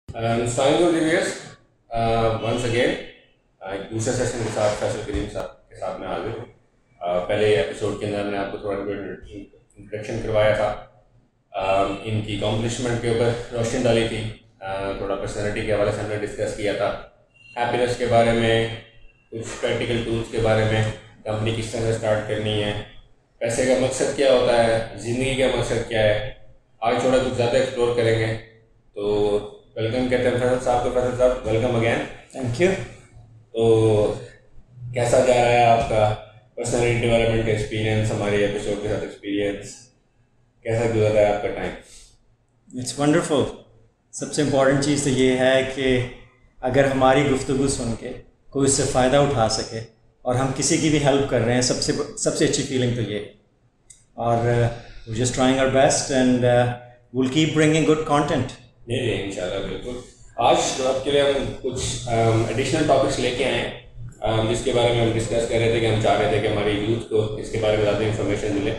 Once again एक दूसरे session के साथ फैसल करीम साहब के साथ मैं हाजिर हूँ। पहले एपिसोड के अंदर मैंने आपको थोड़ा इंट्रोडक्शन करवाया था। इनकी अकॉम्प्लिशमेंट के ऊपर रोशनी डाली थी। थोड़ा पर्सनैलिटी के हवाले से हमने डिस्कस किया था, हैप्पीनेस के बारे में, कुछ प्रैक्टिकल टूल्स के बारे में, कंपनी किस तरह से स्टार्ट करनी है, पैसे का मकसद क्या होता है, ज़िंदगी का मकसद क्या है। आज थोड़ा कुछ ज़्यादा एक्सप्लोर करेंगे। तो वेलकम कहते हैं फैसल साहब को। फैसल साहब वेलकम अगेन। Thank you. तो कैसा जा रहा है आपका पर्सनालिटी डेवलपमेंट का एक्सपीरियंस, हमारे एपिसोड के साथ एक्सपीरियंस कैसा गुजर रहा है आपका टाइम? It's wonderful. सबसे इम्पॉर्टेंट चीज़ तो ये है कि अगर हमारी गुफ्तगू सुन के कोई उससे फ़ायदा उठा सके और हम किसी की भी हेल्प कर रहे हैं, सबसे अच्छी फीलिंग तो ये है। और just trying our best and will keep bringing good content. नहीं इंशाल्लाह बिल्कुल। आज आपके लिए हम कुछ एडिशनल टॉपिक्स लेके आए हैं, जिसके बारे में हम डिस्कस कर रहे थे कि हम चाह रहे थे कि हमारे यूथ को इसके बारे में ज़्यादा इंफॉर्मेशन मिले।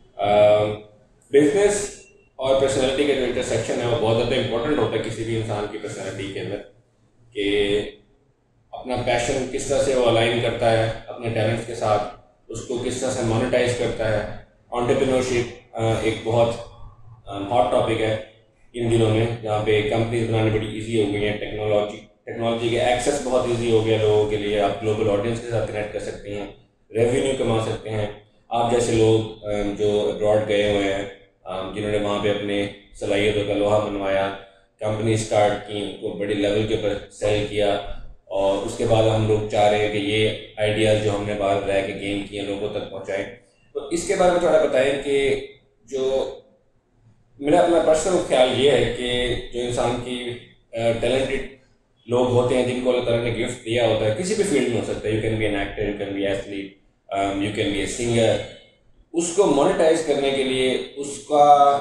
बिजनेस और पर्सनैलिटी का जो इंटरसेक्शन है वो बहुत ज़्यादा इंपॉर्टेंट होता है किसी भी इंसान की पर्सनैलिटी के अंदर, कि अपना पैशन किस तरह से वो अलाइन करता है अपने टैलेंट्स के साथ, उसको किस तरह से मोनेटाइज करता है। एंटरप्रेन्योरशिप एक बहुत हॉट टॉपिक है इन दिनों में, जहाँ पे कंपनीज बनाने बड़ी इजी हो गई हैं। टेक्नोलॉजी के एक्सेस बहुत इजी हो गया लोगों के लिए। आप ग्लोबल ऑडियंस के साथ कनेक्ट कर सकते हैं, रेवेन्यू कमा सकते हैं। आप जैसे लोग जो अब्रॉड गए हुए हैं, जिन्होंने वहाँ पे अपने सलाहियतों का लोहा मनवाया, कंपनी स्टार्ट की, उनको बड़े लेवल के ऊपर सेल किया, और उसके बाद हम लोग चाह रहे हैं कि ये आइडियाज़ जो हमने बाहर रह के गेन किए लोगों तक पहुँचाएँ। तो इसके बारे में थोड़ा बताएं कि जो मेरा अपना पर्सनल ख्याल ये है कि जो इंसान की टैलेंटेड लोग होते हैं, जिनको अल्लाह ताला ने गिफ्ट दिया होता है, किसी भी फील्ड में हो सकता है, you can be an actor, you can be athlete, you can be a singer, उसको मोनेटाइज करने के लिए, उसका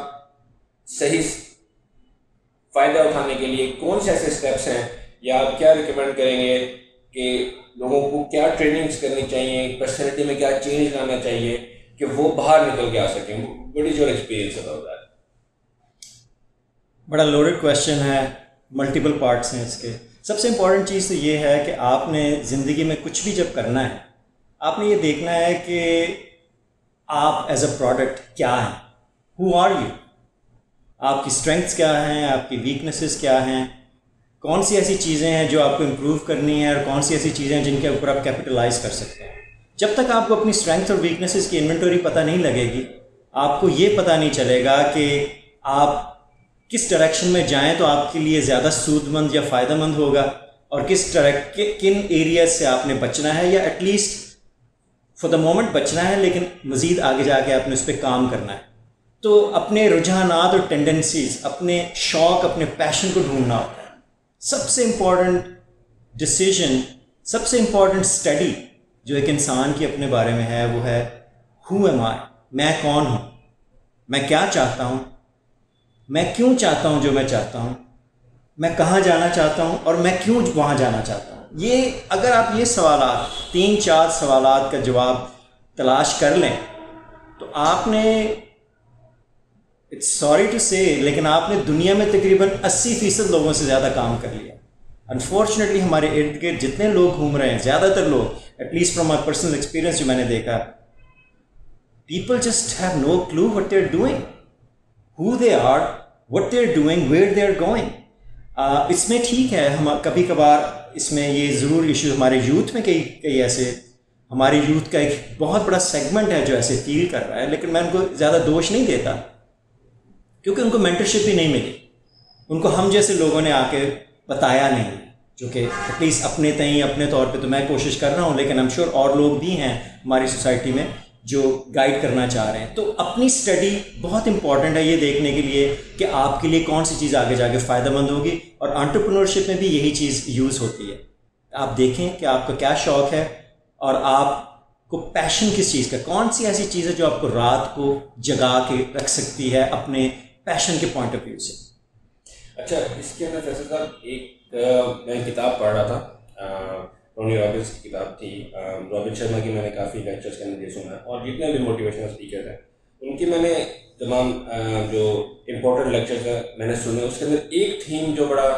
सही फ़ायदा उठाने के लिए कौन से ऐसे स्टेप्स हैं, या आप क्या रिकमेंड करेंगे कि लोगों को क्या ट्रेनिंग्स करनी चाहिए, पर्सनैलिटी में क्या चेंज लाना चाहिए कि वो बाहर निकल के आ सकें? What is your experience about that? बड़ा लोडेड क्वेश्चन है, मल्टीपल पार्ट्स हैं इसके। सबसे इम्पॉर्टेंट चीज़ तो ये है कि आपने ज़िंदगी में कुछ भी जब करना है, आपने ये देखना है कि आप एज अ प्रोडक्ट क्या हैं, हु आर यू, आपकी स्ट्रेंथ्स क्या हैं, आपकी वीकनेसेस क्या हैं, कौन सी ऐसी चीज़ें हैं जो आपको इम्प्रूव करनी है, और कौन सी ऐसी चीज़ें हैं जिनके ऊपर आप कैपिटलाइज कर सकते हैं। जब तक आपको अपनी स्ट्रेंथ और वीकनेसेस की इन्वेंटरी पता नहीं लगेगी, आपको ये पता नहीं चलेगा कि आप किस डायरेक्शन में जाएं तो आपके लिए ज़्यादा सूदमंद या फ़ायदेमंद होगा, और किन एरियाज से आपने बचना है, या एटलीस्ट फॉर द मोमेंट बचना है, लेकिन मज़ीद आगे जाके आपने उस पर काम करना है। तो अपने रुझानात और टेंडेंसीज, अपने शौक़, अपने पैशन को ढूंढना होता है। सबसे इम्पॉर्टेंट डिसीजन, सबसे इम्पॉर्टेंट स्टडी जो एक इंसान की अपने बारे में है, वो है हु एम आई, मैं कौन हूँ, मैं क्या चाहता हूँ, मैं क्यों चाहता हूँ जो मैं चाहता हूँ, मैं कहाँ जाना चाहता हूँ, और मैं क्यों वहाँ जाना चाहता हूँ। ये अगर आप ये सवालात, 3-4 सवालात का जवाब तलाश कर लें, तो आपने, इट्स सॉरी टू से, लेकिन आपने दुनिया में तकरीबन 80% लोगों से ज़्यादा काम कर लिया। अनफॉर्चुनेटली हमारे इर्द गिर्द जितने लोग घूम रहे हैं, ज़्यादातर लोग, at least from my personal experience जो मैंने देखा, people just have no clue what they are doing, who they are, what they're doing, where they're going। इसमें ठीक है, हम कभी कभार इसमें ये ज़रूर इशू हमारे यूथ में कई ऐसे, हमारे यूथ का एक बहुत बड़ा सेगमेंट है जो ऐसे फील कर रहा है, लेकिन मैं उनको ज़्यादा दोष नहीं देता, क्योंकि उनको मेंटरशिप भी नहीं मिली, उनको हम जैसे लोगों ने आके बताया नहीं, जो कि एटलीस्ट अपने तय अपने तौर पे तो मैं कोशिश कर रहा हूँ, लेकिन आई एम श्योर और लोग भी हैं हमारी सोसाइटी में जो गाइड करना चाह रहे हैं। तो अपनी स्टडी बहुत इंपॉर्टेंट है ये देखने के लिए कि आपके लिए कौन सी चीज़ आगे जाके फ़ायदेमंद होगी, और एंटरप्रेन्योरशिप में भी यही चीज़ यूज़ होती है। आप देखें कि आपका क्या शौक़ है, और आपको पैशन किस चीज़ का, कौन सी ऐसी चीज़ है जो आपको रात को जगा के रख सकती है अपने पैशन के पॉइंट ऑफ व्यू से। अच्छा, इसके अंदर फैसल साहब एक मैं किताब पढ़ रहा था, टोनी रॉबिन्स की किताब थी। रॉबिन शर्मा की मैंने काफ़ी लेक्चर्स के अंदर सुना, और जितने भी मोटिवेशनल स्पीकर हैं उनकी मैंने तमाम जो इम्पोर्टेंट लेक्चर्स हैं मैंने सुने। उसके अंदर एक थीम जो बड़ा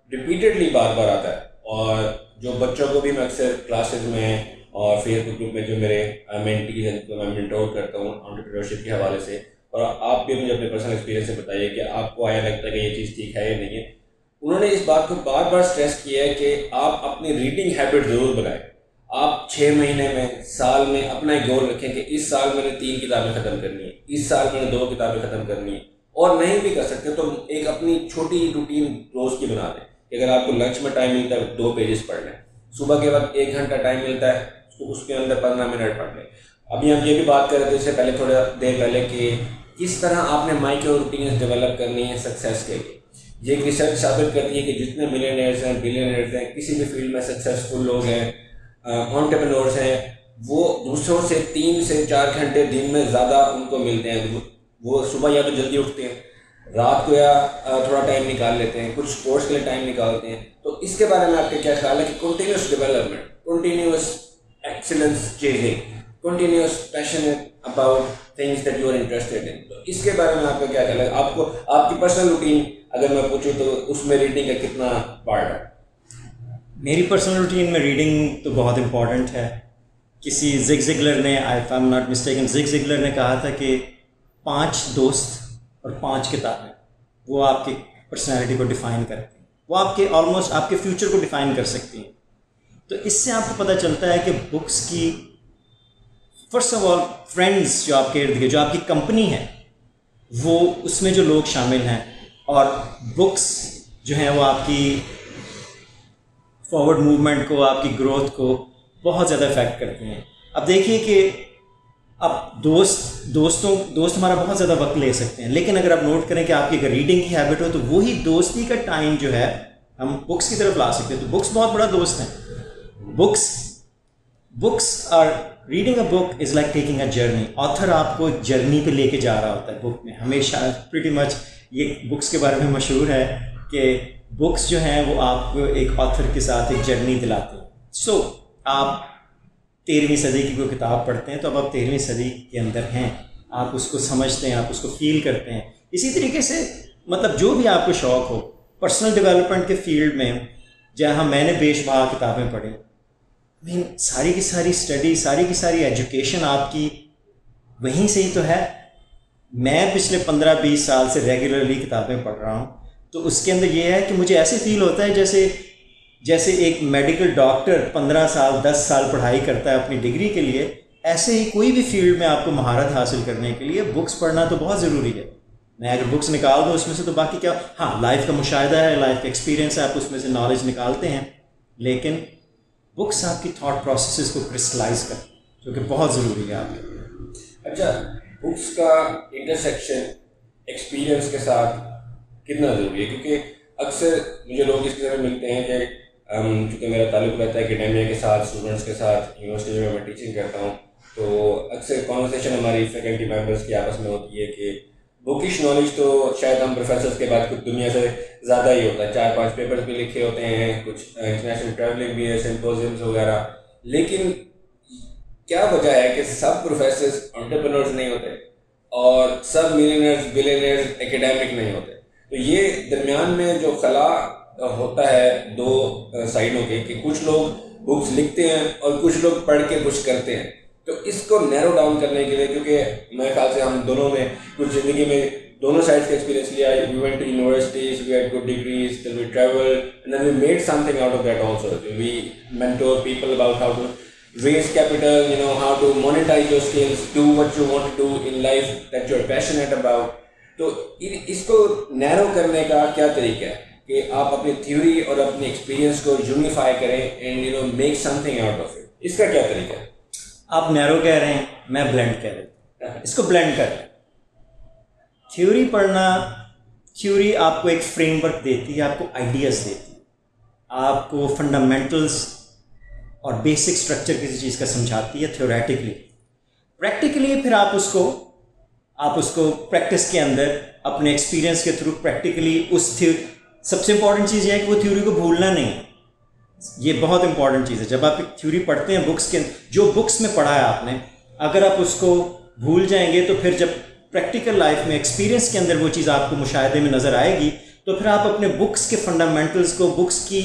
रिपीटेडली बार बार आता है। और जो बच्चों को भी मैं अक्सर क्लासेस में और फेसबुक ग्रुप में जो मेरे मेंटीज हैं जिनको मैं मेंटोर करता हूँ एंटरप्रेन्योरशिप के हवाले से, और आप भी मुझे अपने पर्सनल एक्सपीरियंस से बताइए कि आपको आया लगता है कि ये चीज़ ठीक है या नहीं है। उन्होंने इस बात को बार बार स्ट्रेस किया है कि आप अपनी रीडिंग हैबिट ज़रूर बनाएं। आप 6 महीने में, साल में अपना एक गोल रखें कि इस साल मैंने 3 किताबें ख़त्म करनी है, इस साल मैंने 2 किताबें ख़त्म करनी है। और नहीं भी कर सकते तो एक अपनी छोटी रूटीन रोज़ की बना दें कि अगर आपको लंच में टाइम मिलता है 2 पेजेस पढ़ लें, सुबह के वक्त 1 घंटा टाइम मिलता है तो उसके अंदर 15 मिनट पढ़ लें। अभी हम ये भी बात कर रहे थे इससे पहले, थोड़ा देर पहले, कि किस तरह आपने माइक्रो रूटीन्स डेवलप करनी है सक्सेस के लिए। ये एक रिसर्च साबित करती है कि जितने मिलियनेयर्स हैं, बिलियनेयर्स हैं, किसी भी फील्ड में सक्सेसफुल लोग हैं, एंटरप्रेन्योर्स हैं, वो दूसरों से 3 से 4 घंटे दिन में ज़्यादा उनको मिलते हैं। वो सुबह या तो जल्दी उठते हैं, रात को या थोड़ा टाइम निकाल लेते हैं, कुछ स्पोर्ट्स के लिए टाइम निकालते हैं। तो इसके बारे में आपके क्या ख्याल है कि continuous development, continuous excellence chasing, continuous passionate about things that you are interested in, तो इसके बारे में आपका क्या ख्याल है? आपको आपकी पर्सनल रूटीन अगर मैं पूछूं तो उसमें रीडिंग का कितना पार्ट है? मेरी पर्सनल रूटीन में रीडिंग तो बहुत इम्पॉर्टेंट है। किसी जिग जिगलर ने, I am not mistaken, Zig Ziglar ने कहा था कि 5 दोस्त और 5 किताबें वो आपकी पर्सनैलिटी को डिफ़ाइन करती हैं, वो आपके ऑलमोस्ट आपके फ्यूचर को डिफ़ाइन कर सकती हैं। तो इससे आपको पता चलता है कि बुक्स की, फर्स्ट ऑफ ऑल फ्रेंड्स जो आपके इर्द गिर्द, जो आपकी कंपनी है, वो उसमें जो लोग शामिल हैं, और बुक्स जो हैं वो आपकी फॉरवर्ड मूवमेंट को, आपकी ग्रोथ को बहुत ज़्यादा इफेक्ट करती हैं। अब देखिए कि अब दोस्त हमारा बहुत ज़्यादा वक्त ले सकते हैं, लेकिन अगर आप नोट करें कि आपकी अगर रीडिंग की हैबिट हो तो वही दोस्ती का टाइम जो है हम बुक्स की तरफ ला सकते हैं। तो बुक्स बहुत बड़ा दोस्त हैं। Books are, reading a book is like taking a journey. Author आपको जर्नी पे लेके जा रहा होता है बुक में हमेशा। प्रीटी मच ये बुक्स के बारे में मशहूर है कि बुक्स जो हैं वो आपको एक ऑथर के साथ एक जर्नी दिलाती हैं। सो आप 13वीं सदी की कोई किताब पढ़ते हैं तो अब आप 13वीं सदी के अंदर हैं, आप उसको समझते हैं, आप उसको फील करते हैं। इसी तरीके से मतलब जो भी आपको शौक़ हो, पर्सनल डेवलपमेंट के फील्ड में जहाँ मैंने बेशुमार किताबें पढ़ी, मीन सारी की सारी स्टडी, सारी की सारी एजुकेशन आपकी वहीं से ही तो है। मैं पिछले 15-20 साल से रेगुलरली किताबें पढ़ रहा हूँ, तो उसके अंदर ये है कि मुझे ऐसे फील होता है जैसे एक मेडिकल डॉक्टर 15 साल 10 साल पढ़ाई करता है अपनी डिग्री के लिए, ऐसे ही कोई भी फील्ड में आपको महारत हासिल करने के लिए बुक्स पढ़ना तो बहुत ज़रूरी है। मैं अगर बुक्स निकाल दूँ उसमें से तो बाकी क्या, हाँ लाइफ का मुशाहिदा है, लाइफ का एक्सपीरियंस है, आप उसमें से नॉलेज निकालते हैं, लेकिन बुक्स आपकी थॉट प्रोसेसेस को क्रिस्टलाइज कर, जो कि बहुत ज़रूरी है आपके। अच्छा, बुक्स का इंटरसेक्शन एक्सपीरियंस के साथ कितना ज़रूरी है? क्योंकि अक्सर मुझे लोग इस तरह मिलते हैं कि क्योंकि मेरा ताल्लुक़ रहता है एकेडेमिया के साथ, स्टूडेंट्स के साथ, यूनिवर्सिटी में मैं टीचिंग करता हूँ, तो अक्सर कॉन्वर्सेशन हमारी फैकल्टी मेम्बर्स की आपस में होती है कि बुकिश नॉलेज तो शायद हम प्रोफेसर्स के बाद कुछ दुनिया से ज़्यादा ही होता है। 4-5 पेपर्स भी लिखे होते हैं, कुछ इंटरनेशनल ट्रैवलिंग भी है, सिम्पोजियम्स वगैरह, लेकिन क्या वजह है कि सब प्रोफेसर्स एंटरप्रेन्योर्स नहीं होते और सब मिलियनेयर्स बिलियनेयर्स एकेडमिक नहीं होते? तो ये दरमियान में जो खला होता है दो साइडों के, कि कुछ लोग बुक्स लिखते हैं और कुछ लोग पढ़ के कुछ करते हैं। तो इसको नैरो डाउन करने के लिए, क्योंकि मेरे ख्याल से हम दोनों ने कुछ ज़िंदगी में दोनों साइड्स का एक्सपीरियंस लिया, we went to universities, we had good degrees, then we travelled and then we made something out of that also. We mentor people about how to raise capital, you know, how to monetize your skills, do what you want to do in life that you're passionate about. तो इसको narrow करने का क्या तरीका है कि आप अपनी थ्योरी और अपने एक्सपीरियंस को यूनिफाई करें and you know make something out of it? इसका क्या तरीका है? आप नैरो कह रहे हैं, मैं ब्लेंड कह रहा हूँ, इसको ब्लेंड कर। थ्योरी पढ़ना, थ्योरी आपको एक फ्रेमवर्क देती है, आपको आइडियाज़ देती है, आपको फंडामेंटल्स और बेसिक स्ट्रक्चर किसी चीज़ का समझाती है थ्योरेटिकली। प्रैक्टिकली फिर आप उसको प्रैक्टिस के अंदर अपने एक्सपीरियंस के थ्रू प्रैक्टिकली उस थ्योरी, सबसे इंपॉर्टेंट चीज़ ये है कि वो थ्योरी को भूलना नहीं है। ये बहुत इंपॉर्टेंट चीज़ है। जब आप एक थ्योरी पढ़ते हैं बुक्स के, जो बुक्स में पढ़ा है आपने, अगर आप उसको भूल जाएंगे तो फिर जब प्रैक्टिकल लाइफ में एक्सपीरियंस के अंदर वो चीज़ आपको मुशाहिदे में नज़र आएगी तो फिर आप अपने बुक्स के फंडामेंटल्स को, बुक्स की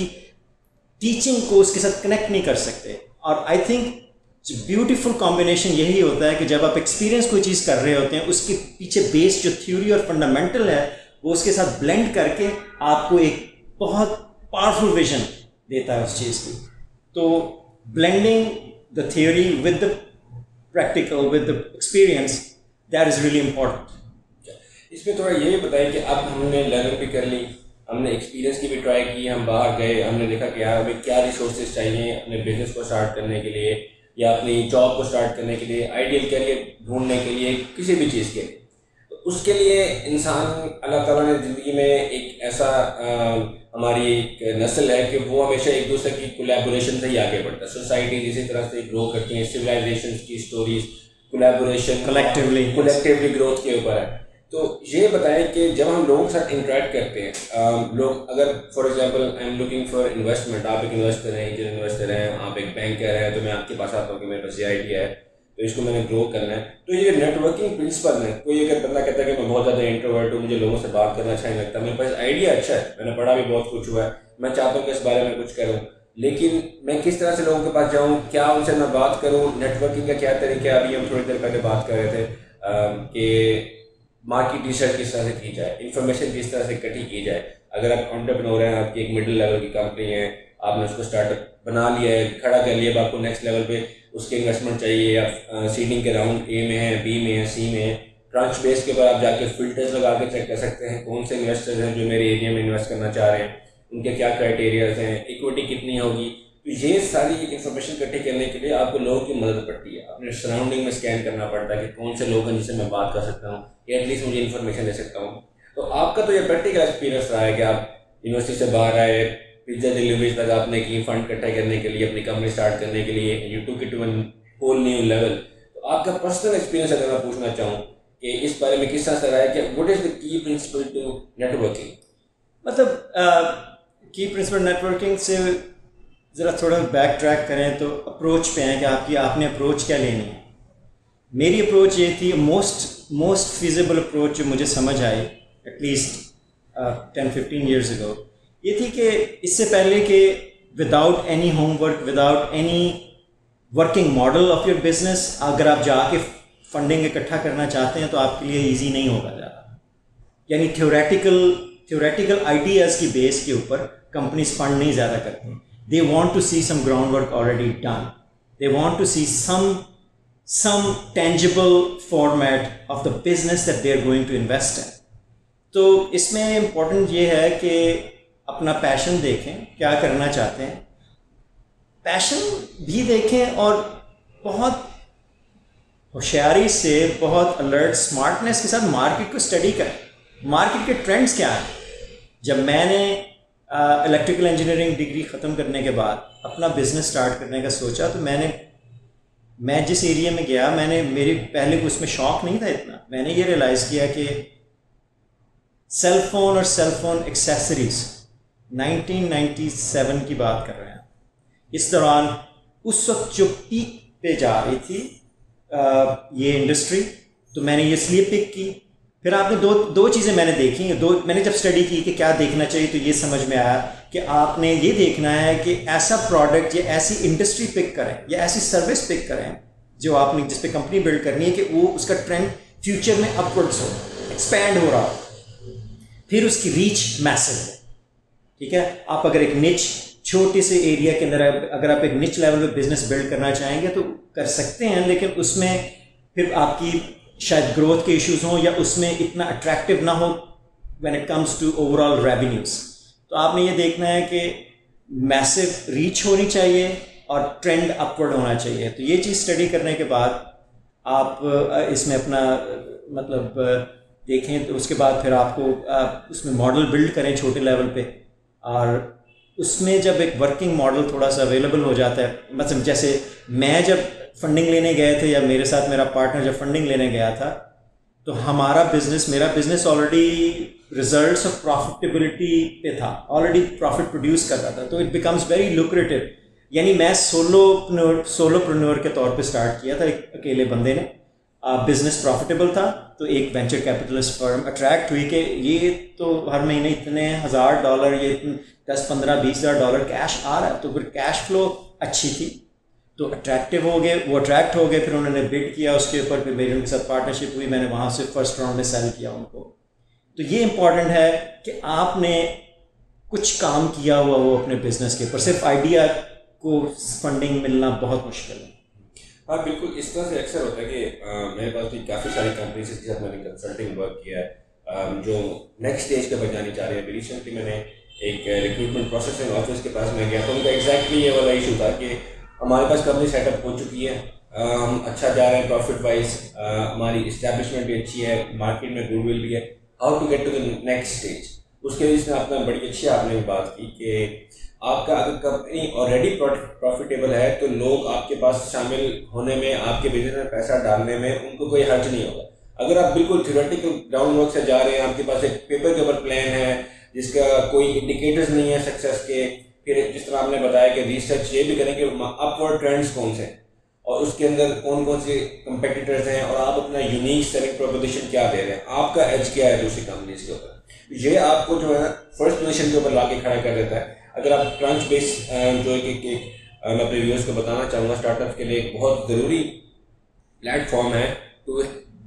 टीचिंग को उसके साथ कनेक्ट नहीं कर सकते। और आई थिंक ब्यूटीफुल कॉम्बिनेशन यही होता है कि जब आप एक्सपीरियंस कोई चीज़ कर रहे होते हैं, उसके पीछे बेस जो थ्योरी और फंडामेंटल है वो उसके साथ ब्लेंड करके आपको एक बहुत पावरफुल विजन देता है उस चीज़ की। तो blending the theory with the practical with the experience, that is really important. इसमें थोड़ा ये बताएं कि अब हमने लर्निंग भी कर ली, हमने एक्सपीरियंस की भी ट्राई की, हम बाहर गए, हमने देखा कि यार हमें क्या रिसोर्सेज चाहिए अपने बिजनेस को स्टार्ट करने के लिए या अपनी जॉब को स्टार्ट करने के लिए, आइडियल कैरियर ढूंढने के लिए, किसी भी चीज़ के। तो उसके लिए इंसान, अल्लाह ताला ने ज़िंदगी में एक ऐसा हमारी एक नस्ल है कि वो हमेशा एक दूसरे की कोलैबोरेशन से ही आगे बढ़ता है। सोसाइटी इसी तरह से ग्रो करती है, सिविलाइजेशन की स्टोरीज कोलैबोरेशन कलेक्टिवली ग्रोथ के ऊपर है। तो ये बताएं कि जब हम लोगों के साथ इंटरेक्ट करते हैं, लोग अगर for example I am looking for investment, आप एक इन्वेस्टर हैं, एंजल इन्वेस्टर हैं, आप एक बैंकर हैं, तो मैं आपके पास आता हूँ कि मेरे पास ये आइडिया है, तो इसको मैंने ग्रो करना है। तो ये नेटवर्किंग प्रिंसिपल है। कोई अगर बंदा कहता है कि मैं बहुत ज़्यादा इंट्रोवर्ट हूँ, मुझे लोगों से बात करना अच्छा नहीं लगता, मेरे पास आइडिया अच्छा है, मैंने पढ़ा भी बहुत कुछ हुआ है, मैं चाहता हूँ कि इस बारे में कुछ करूँ, लेकिन मैं किस तरह से लोगों के पास जाऊँ, क्या उनसे मैं बात करूँ, नेटवर्किंग का क्या तरीका है। अभी हम थोड़ी देर पहले बात कर रहे थे कि मार्केट रिसर्च किस तरह से की जाए, इन्फॉर्मेशन किस तरह से इकट्ठी की जाए। अगर आप एंटरप्रेन्योर हैं, आपकी एक मिडिल लेवल की कंपनी है, आपने उसको स्टार्टअप बना लिया है, खड़ा कर लिया, अब आपको नेक्स्ट लेवल पे उसके इन्वेस्टमेंट चाहिए, या सीडिंग के राउंड ए में है, बी में है, सी में है, ट्रांच बेस के ऊपर आप जाके फिल्टर्स लगा के चेक कर सकते हैं कौन से इन्वेस्टर्स हैं जो मेरे एरिया में इन्वेस्ट करना चाह रहे हैं, उनके क्या क्राइटेरियाज हैं, इक्विटी कितनी होगी। तो ये सारी इन्फॉर्मेशन इकट्ठी करने के लिए आपको लोगों की मदद पड़ती है, अपने सराउंडिंग में स्कैन करना पड़ता है कि कौन से लोग हैं जिनसे मैं बात कर सकता हूँ या एटलीस्ट मुझे इन्फॉर्मेशन दे सकता हूँ। तो आपका तो ये प्रैक्टिकल एक्सपीरियंस रहा है कि आप यूनिवर्सिटी से बाहर आए, पिज्जा डिलीवरीज तक आपने की फंड इकट्ठा करने के लिए, अपनी कंपनी स्टार्ट करने के लिए, you took it to one whole new level. तो आपका पर्सनल एक्सपीरियंस अगर मैं पूछना चाहूँ कि इस बारे में किस तरह से रहा है कि what is the key principle to networking. मतलब की प्रिंसिपल नेटवर्किंग से ज़रा थोड़ा बैक ट्रैक करें तो अप्रोच पे हैं कि आपने अप्रोच क्या लेनी है। मेरी अप्रोच ये थी, मोस्ट फिजिबल अप्रोच जो मुझे समझ आई एटलीस्ट 10-15 years ago, ये थी कि इससे पहले कि without any homework, without any working model of your business, अगर आप जाके फंडिंग इकट्ठा करना चाहते हैं तो आपके लिए इजी नहीं होगा ज़्यादा। यानी थ्योरेटिकल आइडियाज़ की बेस के ऊपर कंपनीज फंड नहीं ज़्यादा करती। They want to see some ground work already done, they want to see some tangible format of the business that they are going to invest in. तो इसमें important ये है कि अपना पैशन देखें, क्या करना चाहते हैं, पैशन भी देखें और बहुत होशियारी से, बहुत अलर्ट स्मार्टनेस के साथ मार्केट को स्टडी करें। मार्केट के ट्रेंड्स क्या हैं। जब मैंने इलेक्ट्रिकल इंजीनियरिंग डिग्री ख़त्म करने के बाद अपना बिजनेस स्टार्ट करने का सोचा, तो मैं जिस एरिया में गया, मेरे पहले उसमें शौक नहीं था इतना। मैंने ये रियलाइज़ किया कि सेल फोन और सेल फोन एक्सेसरीज 1997 की बात कर रहे हैं, इस दौरान उस वक्त जो पीक पे जा रही थी ये इंडस्ट्री, तो मैंने ये इसलिए पिक की। फिर आपने दो चीज़ें मैंने देखी, मैंने जब स्टडी की कि क्या देखना चाहिए, तो ये समझ में आया कि आपने ये देखना है कि ऐसा प्रोडक्ट या ऐसी इंडस्ट्री पिक करें या ऐसी सर्विस पिक करें जो आपने जिस पे कंपनी बिल्ड करनी है कि वो उसका ट्रेंड फ्यूचर में अपवर्ड्स हो, एक्सपैंड हो रहा हो, फिर उसकी रीच मैसिव है। ठीक है, आप अगर एक निच छोटे से एरिया के अंदर अगर आप एक निच लेवल पे बिजनेस बिल्ड करना चाहेंगे तो कर सकते हैं, लेकिन उसमें फिर आपकी शायद ग्रोथ के इश्यूज हों या उसमें इतना अट्रैक्टिव ना हो when it comes to overall revenues. तो आपने ये देखना है कि मैसिव रीच होनी चाहिए और ट्रेंड अपवर्ड होना चाहिए। तो ये चीज़ स्टडी करने के बाद आप इसमें अपना मतलब देखें, तो उसके बाद फिर आपको उसमें मॉडल बिल्ड करें छोटे लेवल पे, और उसमें जब एक वर्किंग मॉडल थोड़ा सा अवेलेबल हो जाता है, मतलब जैसे मैं जब फंडिंग लेने गए थे या मेरे साथ मेरा पार्टनर जब फंडिंग लेने गया था, तो मेरा business already results of profitability पे था, ऑलरेडी प्रॉफिट प्रोड्यूस कर रहा था, तो इट बिकम्स वेरी लुक्रेटिव। यानी मैं सोलोप्रेन्योर के तौर पे स्टार्ट किया था, एक अकेले बंदे ने, बिजनेस प्रॉफिटेबल था, तो एक वेंचर कैपिटलिस्ट फर्म अट्रैक्ट हुई कि ये तो हर महीने इतने $1000 ये 10-15-20,000 कैश आ रहा है, तो फिर कैश फ्लो अच्छी थी, तो अट्रैक्टिव हो गए, वो अट्रैक्ट हो गए। फिर उन्होंने बिड किया उसके ऊपर, फिर मेरी उनके साथ पार्टनरशिप हुई, मैंने वहाँ से फर्स्ट राउंड में सेल किया उनको। तो ये इम्पॉर्टेंट है कि आपने कुछ काम किया हुआ हो अपने बिजनेस के ऊपर, सिर्फ आइडिया को फंडिंग मिलना बहुत मुश्किल है। हाँ बिल्कुल, इस तरह से अक्सर होता है कि मेरे पास भी काफ़ी सारी कंपनीज के साथ मैंने कंसल्टिंग वर्क किया है जो नेक्स्ट स्टेज पे बढ़ चाह रहे हैं। रिसेंटली मैंने एक रिक्रूटमेंट प्रोसेसिंग ऑफिस के पास में गया, तो उनका एग्जैक्टली ये वाला इशू था कि हमारे पास कंपनी सेटअप हो चुकी है, हम अच्छा जा रहे हैं प्रॉफिट वाइज, हमारी इस्टेब्लिशमेंट भी अच्छी है, मार्केट में गुडविल भी है, how to get to the next stage. उसके लिए इसमें आपने बड़ी अच्छी आपने बात की कि आपका अगर कंपनी ऑलरेडी प्रॉफिटेबल है तो लोग आपके पास शामिल होने में, आपके बिजनेस में पैसा डालने में उनको कोई हर्ज नहीं होगा। अगर आप बिल्कुल थ्योरेटिकल ग्राउंड वर्क से जा रहे हैं, आपके पास एक पेपर के ऊपर प्लान है जिसका कोई इंडिकेटर्स नहीं है सक्सेस के, फिर जिस तरह आपने बताया कि रिसर्च ये भी करें कि अपवर्ड ट्रेंड्स कौन से हैं और उसके अंदर कौन कौन से कंपेटिटर्स हैं और आप अपना यूनिक सेलिंग प्रोपोजिशन क्या दे रहे हैं, आपका एज क्या है दूसरी कंपनीज के ऊपर, ये आपको जो है फर्स्ट पोजीशन के ऊपर ला के खड़ा कर देता है। अगर आप क्रंच बेस जो मैं अपने व्यूअर्स को बताना चाहूँगा, स्टार्टअप के लिए एक बहुत ज़रूरी प्लेटफॉर्म है to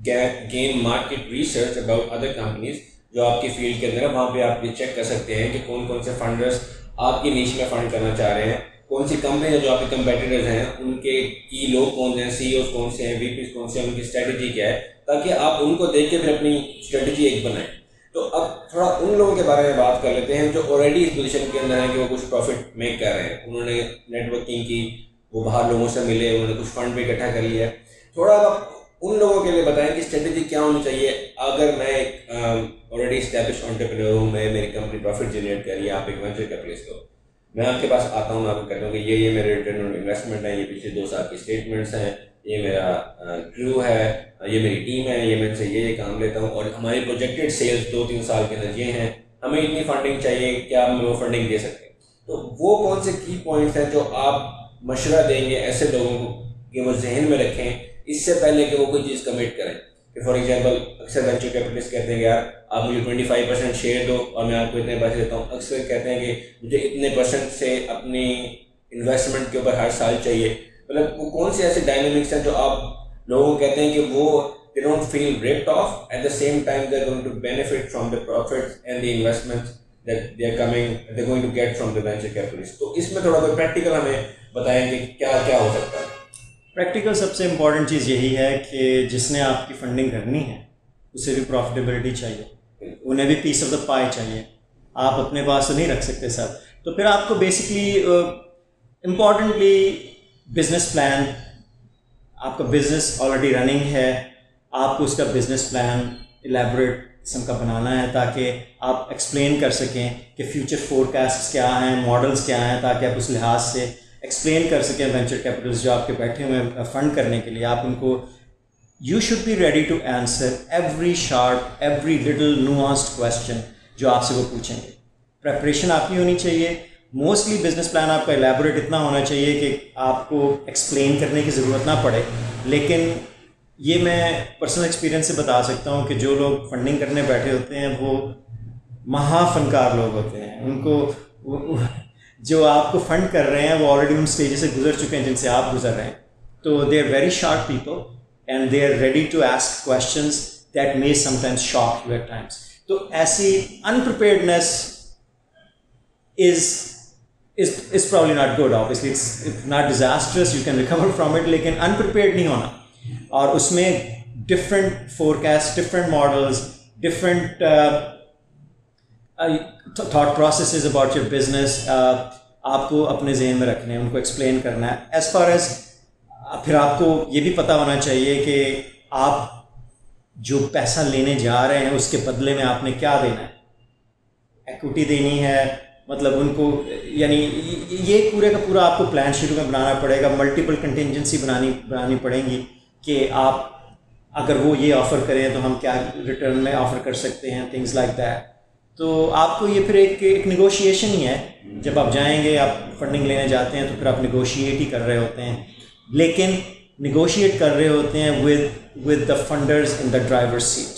gain market research about other companies जो आपकी फील्ड के अंदर है। वहाँ पे आप ये चेक कर सकते हैं कि कौन कौन से फंडर्स आपकी नीश में फंड करना चाह रहे हैं, कौन सी कंपनी जो आपके कंपेटिटर्स हैं उनके की लोग कौन से हैं, सीईओ कौन से हैं, वीपी कौन से हैं, उनकी स्ट्रेटजी क्या है, ताकि आप उनको देख के फिर अपनी स्ट्रेटजी एक बनाएं। तो अब थोड़ा उन लोगों के बारे में बात कर लेते हैं जो ऑलरेडी इस पोजीशन के अंदर हैं कि वो कुछ प्रॉफिट मेक कर रहे हैं, उन्होंने नेटवर्किंग की, वो बाहर लोगों से मिले, उन्होंने कुछ फंड भी इकट्ठा कर लिया है। थोड़ा आप उन लोगों के लिए बताएं कि स्ट्रेटजी क्या होनी चाहिए। अगर मैं एक ऑलरेडी स्टैब्लिश एंटरप्रेन्योर हूँ, मैं मेरी कंपनी प्रॉफिट जनरेट कर रही है, आप एक वेंचर कैपिटलिस्ट हो, मैं आपके पास आता हूँ, मैं आपको कहता हूँ कि ये मेरे रिटर्न ऑन इन्वेस्टमेंट है, ये पिछले 2 साल की स्टेटमेंट्स हैं, ये मेरा क्रू है, ये मेरी टीम है, ये मैं से ये काम लेता हूँ और हमारी प्रोजेक्टेड सेल्स 2-3 साल के अंदर ये हैं, हमें इतनी फंडिंग चाहिए, क्या आप हमें वो फंडिंग दे सकते हैं। तो वो कौन से की पॉइंट्स हैं जो आप मशवरा देंगे ऐसे लोगों को कि वो जहन में रखें इससे पहले कि वो कोई चीज़ कमिट करें। कि फॉर एग्जांपल अक्सर वेंचर कैपिटलिस्ट कहते हैं कि यार आप मुझे 25% शेयर दो और मैं आपको इतने पैसे देता हूँ। अक्सर कहते हैं कि मुझे इतने % से अपनी इन्वेस्टमेंट के ऊपर हर साल चाहिए। मतलब वो कौन से ऐसे डायनेमिक्स हैं जो आप लोगों को कहते हैं कि वो they don't feel ripped off, at the same time they're going to benefit from the profits and the investments that they're going to get from the venture capitalists। तो इसमें थोड़ा कोई प्रैक्टिकल हमें बताएं कि क्या क्या हो सकता है। प्रैक्टिकल सबसे इम्पॉर्टेंट चीज़ यही है कि जिसने आपकी फंडिंग करनी है उसे भी प्रॉफिटेबिलिटी चाहिए, उन्हें भी पीस ऑफ द पाई चाहिए, आप अपने पास तो नहीं रख सकते सब। तो फिर आपको बेसिकली इम्पॉर्टेंटली बिजनेस प्लान, आपका बिजनेस ऑलरेडी रनिंग है, आपको उसका बिजनेस प्लान इलेबोरेट किस्म का बनाना है ताकि आप एक्सप्लेन कर सकें कि फ्यूचर फोरकास्ट क्या हैं, मॉडल्स क्या हैं, ताकि आप उस लिहाज से एक्सप्लेन कर सकें वेंचर कैपिटल्स जो आपके बैठे हुए हैं फंड करने के लिए। आप उनको you should be ready to answer every sharp every little nuanced question जो आपसे वो पूछेंगे। प्रेपरेशन आपकी होनी चाहिए। मोस्टली बिजनेस प्लान आपका एलैबोरेट इतना होना चाहिए कि आपको एक्सप्लेन करने की ज़रूरत ना पड़े। लेकिन ये मैं पर्सनल एक्सपीरियंस से बता सकता हूँ कि जो लोग फंडिंग करने बैठे होते हैं वो महाफनकार लोग होते हैं। उनको जो आपको फंड कर रहे हैं वो ऑलरेडी उन स्टेजेस से गुजर चुके हैं जिनसे आप गुजर रहे हैं। तो they are very sharp people and they are ready to ask questions that may sometimes shock you at times. तो ऐसी अनप्रिपेयर्डनेस is probably not good. Obviously it's not disastrous, you can recover from it, लेकिन unprepared नहीं होना। और उसमें different forecasts, different models, different thought processes about your business आपको अपने जहन में रखने हैं, उनको explain करना है। as far as फिर आपको ये भी पता होना चाहिए कि आप जो पैसा लेने जा रहे हैं उसके बदले में आपने क्या देना है। equity देनी है, मतलब उनको, यानी ये पूरे का पूरा आपको प्लान शुरू में बनाना पड़ेगा। मल्टीपल कंटिजेंसी बनानी पड़ेंगी कि आप अगर वो ये ऑफ़र करें तो हम क्या रिटर्न में ऑफ़र कर सकते हैं, थिंग्स लाइक दैट। तो आपको ये फिर एक निगोशिएशन ही है। जब आप जाएंगे, आप फंडिंग लेने जाते हैं तो फिर आप निगोशिएट ही कर रहे होते हैं, लेकिन निगोशिएट कर रहे होते हैं with the funders in the driver seat.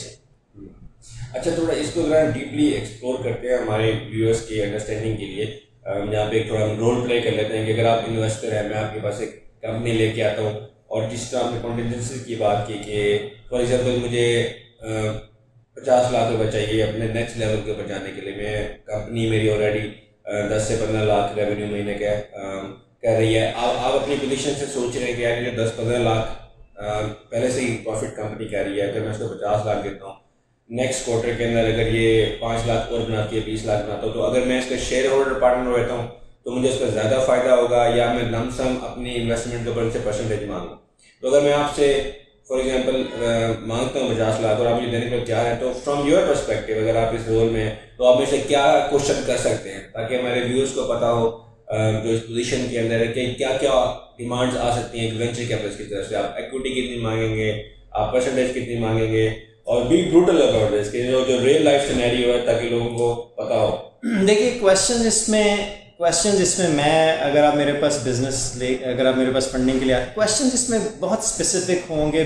अच्छा, थोड़ा इसको ज़रा डीपली एक्सप्लोर करते हैं हमारे व्यूअर्स की अंडरस्टैंडिंग के लिए। यहाँ पे एक थोड़ा हम रोल प्ले कर लेते हैं कि अगर आप इन्वेस्टर हैं, मैं आपके पास एक कंपनी लेके आता हूँ, और जिस तरह आपने कॉन्टिजेंसी की बात की कि फॉर एग्जांपल मुझे 50 लाख रुपए चाहिए अपने नेक्स्ट लेवल के ऊपर जाने के लिए। मैं कंपनी मेरी ऑलरेडी 10 से 15 लाख रेवेन्यू महीने का कर रही है। आप अपनी पोजीशन से सोच रहे हैं कि यार ये 10-15 लाख पहले से ही प्रॉफिट कंपनी कर रही है, अगर मैं उसको 50 लाख देता हूँ, नेक्स्ट क्वार्टर के अंदर अगर ये 5 लाख और बनाती है, 20 लाख बनाता हूँ, तो अगर मैं इसका शेयर होल्डर पार्टनर रहता हूँ तो मुझे उसका ज़्यादा फ़ायदा होगा, या मैं लमसम अपनी इन्वेस्टमेंट के ऊपर से परसेंटेज मांगूँ। तो अगर मैं आपसे फॉर एग्जांपल मांगता हूँ 50 लाख और आप मुझे देने को तैयार हैं, तो फ्रॉम योर पर्सपेक्टिव अगर आप इस रोल में हैं तो आप मेरे से क्या क्वेश्चन कर सकते हैं ताकि हमारे व्यूअर्स को पता हो जो इस पोजीशन के अंदर है कि क्या क्या डिमांड्स आ सकती हैं एक वेंचर कैपिटलिस्ट की तरफ से। आप इक्विटी कितनी मांगेंगे, आप परसेंटेज कितनी मांगेंगे, और बी ब्रूटल अबाउट दिस कि जो रियल लाइफ सिनेरियो है ताकि लोगों को पता हो। देखिए क्वेश्चन इसमें मैं अगर आप मेरे पास अगर आप मेरे पास फंडिंग के लिए क्वेश्चन इसमें बहुत स्पेसिफिक होंगे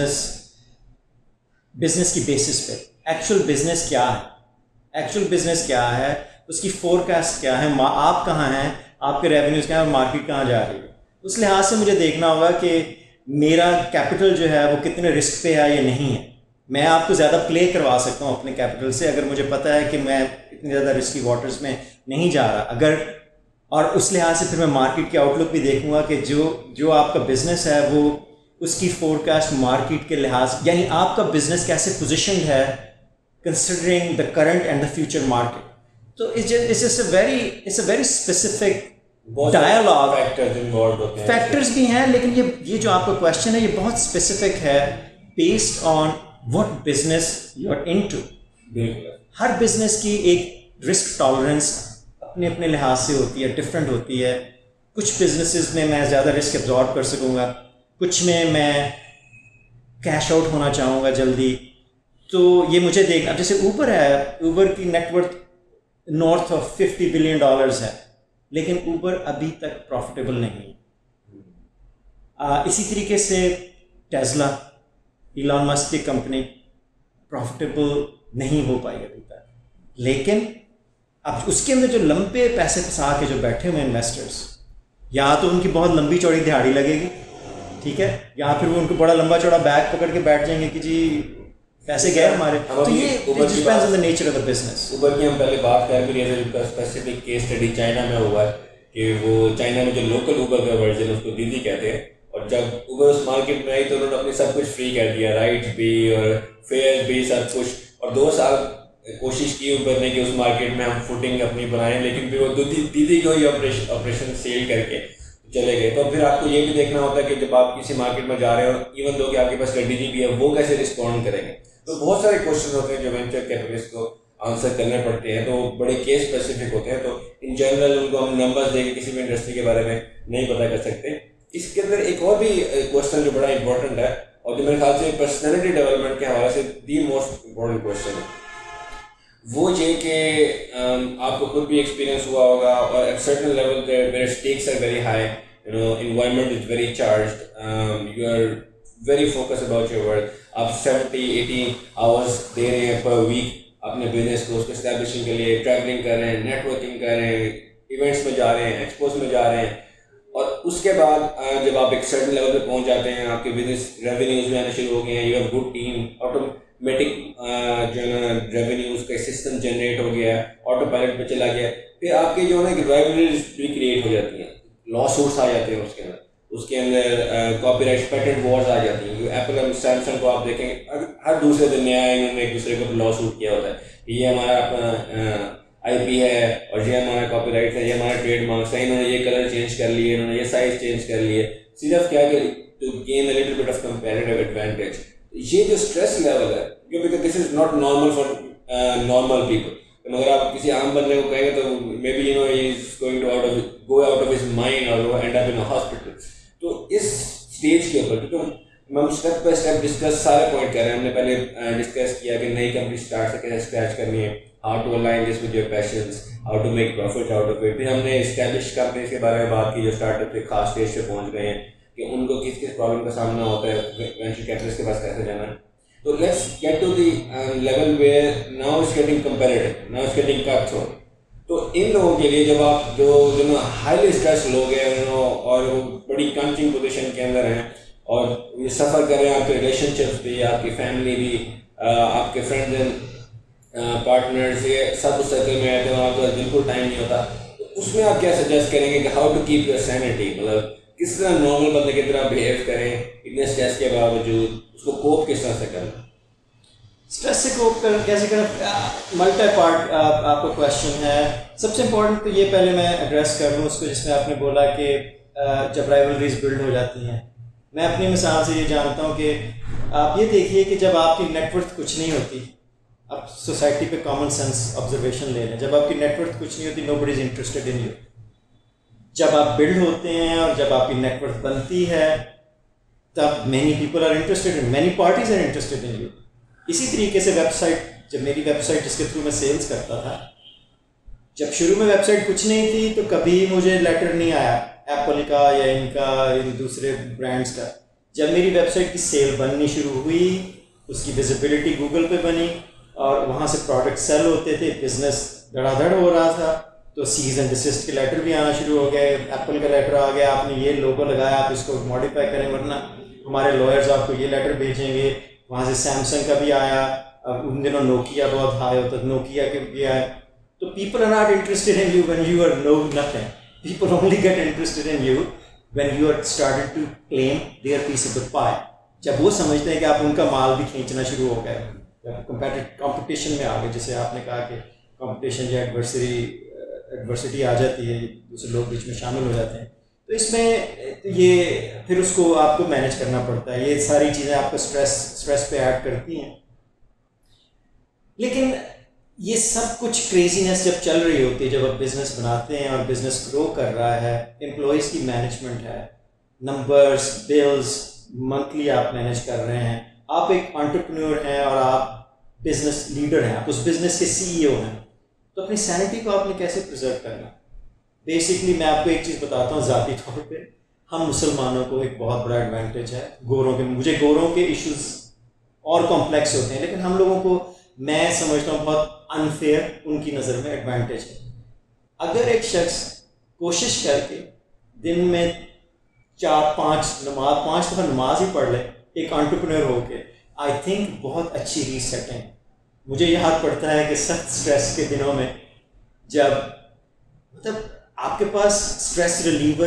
बिजनेस की बेसिस पे। एक्चुअल बिजनेस क्या है, उसकी फोरकास्ट क्या है, आप कहाँ हैं, आपके रेवेन्यूज क्या है, मार्केट कहाँ जा रही है। उस लिहाज से मुझे देखना होगा कि मेरा कैपिटल जो है वो कितने रिस्क पे है या नहीं है। मैं आपको ज़्यादा प्ले करवा सकता हूँ अपने कैपिटल से अगर मुझे पता है कि मैं इतनी ज़्यादा रिस्की वाटर्स में नहीं जा रहा। अगर और उस लिहाज से फिर मैं मार्केट की आउटलुक भी देखूंगा कि जो आपका बिजनेस है वो उसकी फोरकास्ट मार्केट के लिहाज, यानी आपका बिजनेस कैसे पोजिशनड है considering the current and the future market. तो it's a very specific dialogue. Factors भी हैं, लेकिन ये जो आपका क्वेश्चन है ये बहुत स्पेसिफिक है based on what business you are into. हर बिजनेस की एक रिस्क टॉलरेंस अपने अपने लिहाज से होती है, डिफरेंट होती है। कुछ बिजनेसेस में मैं ज़्यादा रिस्क एब्जॉर्ब कर सकूँगा, कुछ में मैं कैश आउट होना चाहूँगा जल्दी। तो ये मुझे देखना, जैसे ऊबर की नेटवर्थ नॉर्थ ऑफ $50 बिलियन है, लेकिन ऊबर अभी तक प्रॉफिटेबल नहीं। इसी तरीके से टेस्ला, इलॉन मस्क की कंपनी, प्रॉफिटेबल नहीं हो पाई अभी तक। लेकिन अब उसके अंदर जो लंबे पैसे फंसा के जो बैठे हुए इन्वेस्टर्स, या तो उनकी बहुत लंबी चौड़ी दिहाड़ी लगेगी, ठीक है, या फिर वो उनको बड़ा लंबा चौड़ा बैग पकड़ के बैठ जाएंगे कि जी पैसे गए हमारे। तो ये depends on the nature of the business. Uber की हम पहले बात कर भी रहे थे, स्पेसिफिक केस स्टडी चाइना में हुआ है कि वो चाइना में जो लोकल ऊबर का वर्जन उसको दीदी कहते हैं, और जब ऊबर उस मार्केट में आई तो उन्होंने अपने सब कुछ फ्री कर दिया, राइड्स भी और फेयर भी, सब कुछ। और 2 साल कोशिश की ऊबर ने कि उस मार्केट में हम फुटिंग अपनी बनाएं, लेकिन फिर वो दीदी को ही ऑपरेशन सेल करके चले गए। तो फिर आपको ये भी देखना होता है कि जब आप किसी मार्केट में जा रहे हो, इवन दो कि आपके पास डीजी भी है, वो कैसे रिस्पॉन्ड करेंगे। तो बहुत सारे क्वेश्चन होते हैं जो वेंचर कैपिटलिस्ट को आंसर करने पड़ते हैं, तो बड़े केस स्पेसिफिक होते हैं। तो इन जनरल उनको हम नंबर्स देके किसी भी इंडस्ट्री के बारे में नहीं पता कर सकते। इसके अंदर एक और भी क्वेश्चन जो बड़ा इंपॉर्टेंट है, और जो मेरे ख्याल से पर्सनैलिटी डेवलपमेंट के हवाले से दी मोस्ट इम्पोर्टेंट क्वेश्चन है, वो ये कि आपको खुद भी एक्सपीरियंस हुआ होगा, और at certain level where stakes are very high, you know, environment is very charged, you are very focus about your work. आप 70-80 आवर्स दे रहे हैं पर वीक अपने बिजनेस को, उसको एस्टैब्लिशिंग के लिए, ट्रैवलिंग कर रहे हैं, नेटवर्किंग कर रहे हैं, इवेंट्स में जा रहे हैं, एक्सपोज में जा रहे हैं, और उसके बाद जब आप एक सर्टेन लेवल पे पहुंच जाते हैं, आपके बिजनेस रेवेन्यूज में आने शुरू हो गए हैं, you have good team, automatic जो है ना रेवेन्यूज का सिस्टम जनरेट हो गया है, ऑटो पायलट पे चला गया, फिर आपके जो है ना राइवलरीज भी क्रिएट हो जाती हैं, लॉ सूट्स आ जाते हैं उसके अंदर कॉपीराइट पेटेंट वॉर्स आ जाती हैं। एप्पल और सैमसंग को आप देखेंगे हर दूसरे दिन नया इन्होंने एक दूसरे को लॉ सूट किया होता है, ये हमारा अपना आईपी है, और ये हमारा कॉपीराइट है, ये हमारा ट्रेडमार्क्स है, इन्होंने ये कलर चेंज कर लिए, इन्होंने ये साइज चेंज कर लिए, सिर्फ क्या कि to gain a little bit of comparative advantage. ये जो स्ट्रेस लेवल है, because this is not normal for normal people. अगर आप किसी आम बंदे को कहेंगे तो maybe you know he is going to go out of his mind और वो end up in a hospital. तो इस स्टेज के ऊपर तो हम स्टेप बाय स्टेप डिस्कस सारे पॉइंट कर रहे हैं। हमने पहले डिस्कस किया कि नई कंपनी स्टार्ट से कैसे स्क्रैच करनी है, how to align this with your passions, how to make profit out of it. फिर हमने एस्टैब्लिश कंपनीज के बारे में बात की जो स्टार्टअप के खास स्टेज पे पहुंच गए हैं, कि उनको किस किस प्रॉब्लम का सामना होता है, वेंचर कैपिटलिस्ट के पास कैसे जाना है। तो let's get to the level where now it's getting comparative, now it's getting cut through. तो इन लोगों के लिए जब आप जो हाईली स्ट्रेस लोग हैं और वो बड़ी कंट्रिंग पोजीशन के अंदर हैं और ये सफ़र कर रहे हैं आपके रिलेशनशिप्स भी, आपकी फैमिली भी, आपके फ्रेंड्स एंड पार्टनर्स, ये सब उस सर्कल में आते हैं और आपके पास बिल्कुल टाइम नहीं होता, तो उसमें आप क्या सजेस्ट करेंगे कि how to keep your sanity, मतलब किस तरह नॉर्मल बंदे की तरह बिहेव करें इतने स्ट्रेस के बावजूद, उसको कोप किस तरह से करें? स्ट्रेस से कोप कर कैसे करें, मल्टी पार्ट आपका क्वेश्चन है। सबसे इम्पोर्टेंट तो ये पहले मैं एड्रेस कर लूँ उसको, जिसमें आपने बोला कि जब राइवलरीज बिल्ड हो जाती हैं। मैं अपनी मिसाल से ये जानता हूँ कि आप ये देखिए कि जब आपकी नेटवर्थ कुछ नहीं होती, आप सोसाइटी पे कॉमन सेंस ऑब्जर्वेशन ले लें, जब आपकी नेटवर्थ कुछ नहीं होती, nobody is interested in you. जब आप बिल्ड होते हैं और जब आपकी नेटवर्थ बनती है, तब many people are interested in, many parties are interested in you. इसी तरीके से वेबसाइट, जब मेरी वेबसाइट जिसके थ्रू मैं सेल्स करता था, जब शुरू में वेबसाइट कुछ नहीं थी तो कभी मुझे लेटर नहीं आया एप्पल का या इनका, इन दूसरे ब्रांड्स का। जब मेरी वेबसाइट की सेल बननी शुरू हुई, उसकी विजिबिलिटी गूगल पे बनी और वहाँ से प्रोडक्ट सेल होते थे, बिजनेस धड़ाधड़ हो रहा था, तो सीज एंड डिसिस्ट के लेटर भी आना शुरू हो गए। एप्पल का लेटर आ गया, आपने ये लोगो लगाया, आप इसको मॉडिफाई करें वरना हमारे लॉयर्स आपको ये लेटर भेजेंगे। वहाँ से सैमसंग का भी आया, अब उन दिनों नोकिया बहुत हाई होता, नोकिया के भी आए। तो people are not interested in you when you are no nothing, people only get interested in you when you are started to claim their piece of the pie. जब वो समझते हैं कि आप उनका माल भी खींचना शुरू हो गए, जब कंपटीशन में आ गए, जैसे आपने कहा कि कंपटीशन या एडवर्सिटी आ जाती है, दूसरे लोग बीच में शामिल हो जाते हैं, तो इसमें ये फिर उसको आपको मैनेज करना पड़ता है। ये सारी चीज़ें आपको स्ट्रेस पे ऐड करती हैं। लेकिन ये सब कुछ क्रेजीनेस जब चल रही होती है, जब आप बिजनेस बनाते हैं और बिजनेस ग्रो कर रहा है, एम्प्लॉयज़ की मैनेजमेंट है, नंबर्स, बिल्स मंथली आप मैनेज कर रहे हैं, आप एक एंटरप्रेन्योर हैं और आप बिजनेस लीडर हैं, आप उस बिजनेस के सीईओ हैं, तो अपनी सैनिटी को आपने कैसे प्रिजर्व करना। बेसिकली मैं आपको एक चीज़ बताता हूँ, ज़ाती तौर पे हम मुसलमानों को एक बहुत बड़ा एडवांटेज है। गोरों के, मुझे गोरों के इश्यूज और कॉम्प्लेक्स होते हैं, लेकिन हम लोगों को मैं समझता हूँ बहुत अनफेयर उनकी नज़र में एडवांटेज है। अगर एक शख्स कोशिश करके दिन में 4-5 दफ़ा नमाज ही पढ़ ले, एक एंटरप्रेन्योर होके, आई थिंक बहुत अच्छी रीसेटिंग। मुझे याद पड़ता है कि सख्त स्ट्रेस के दिनों में, जब मतलब आपके पास स्ट्रेस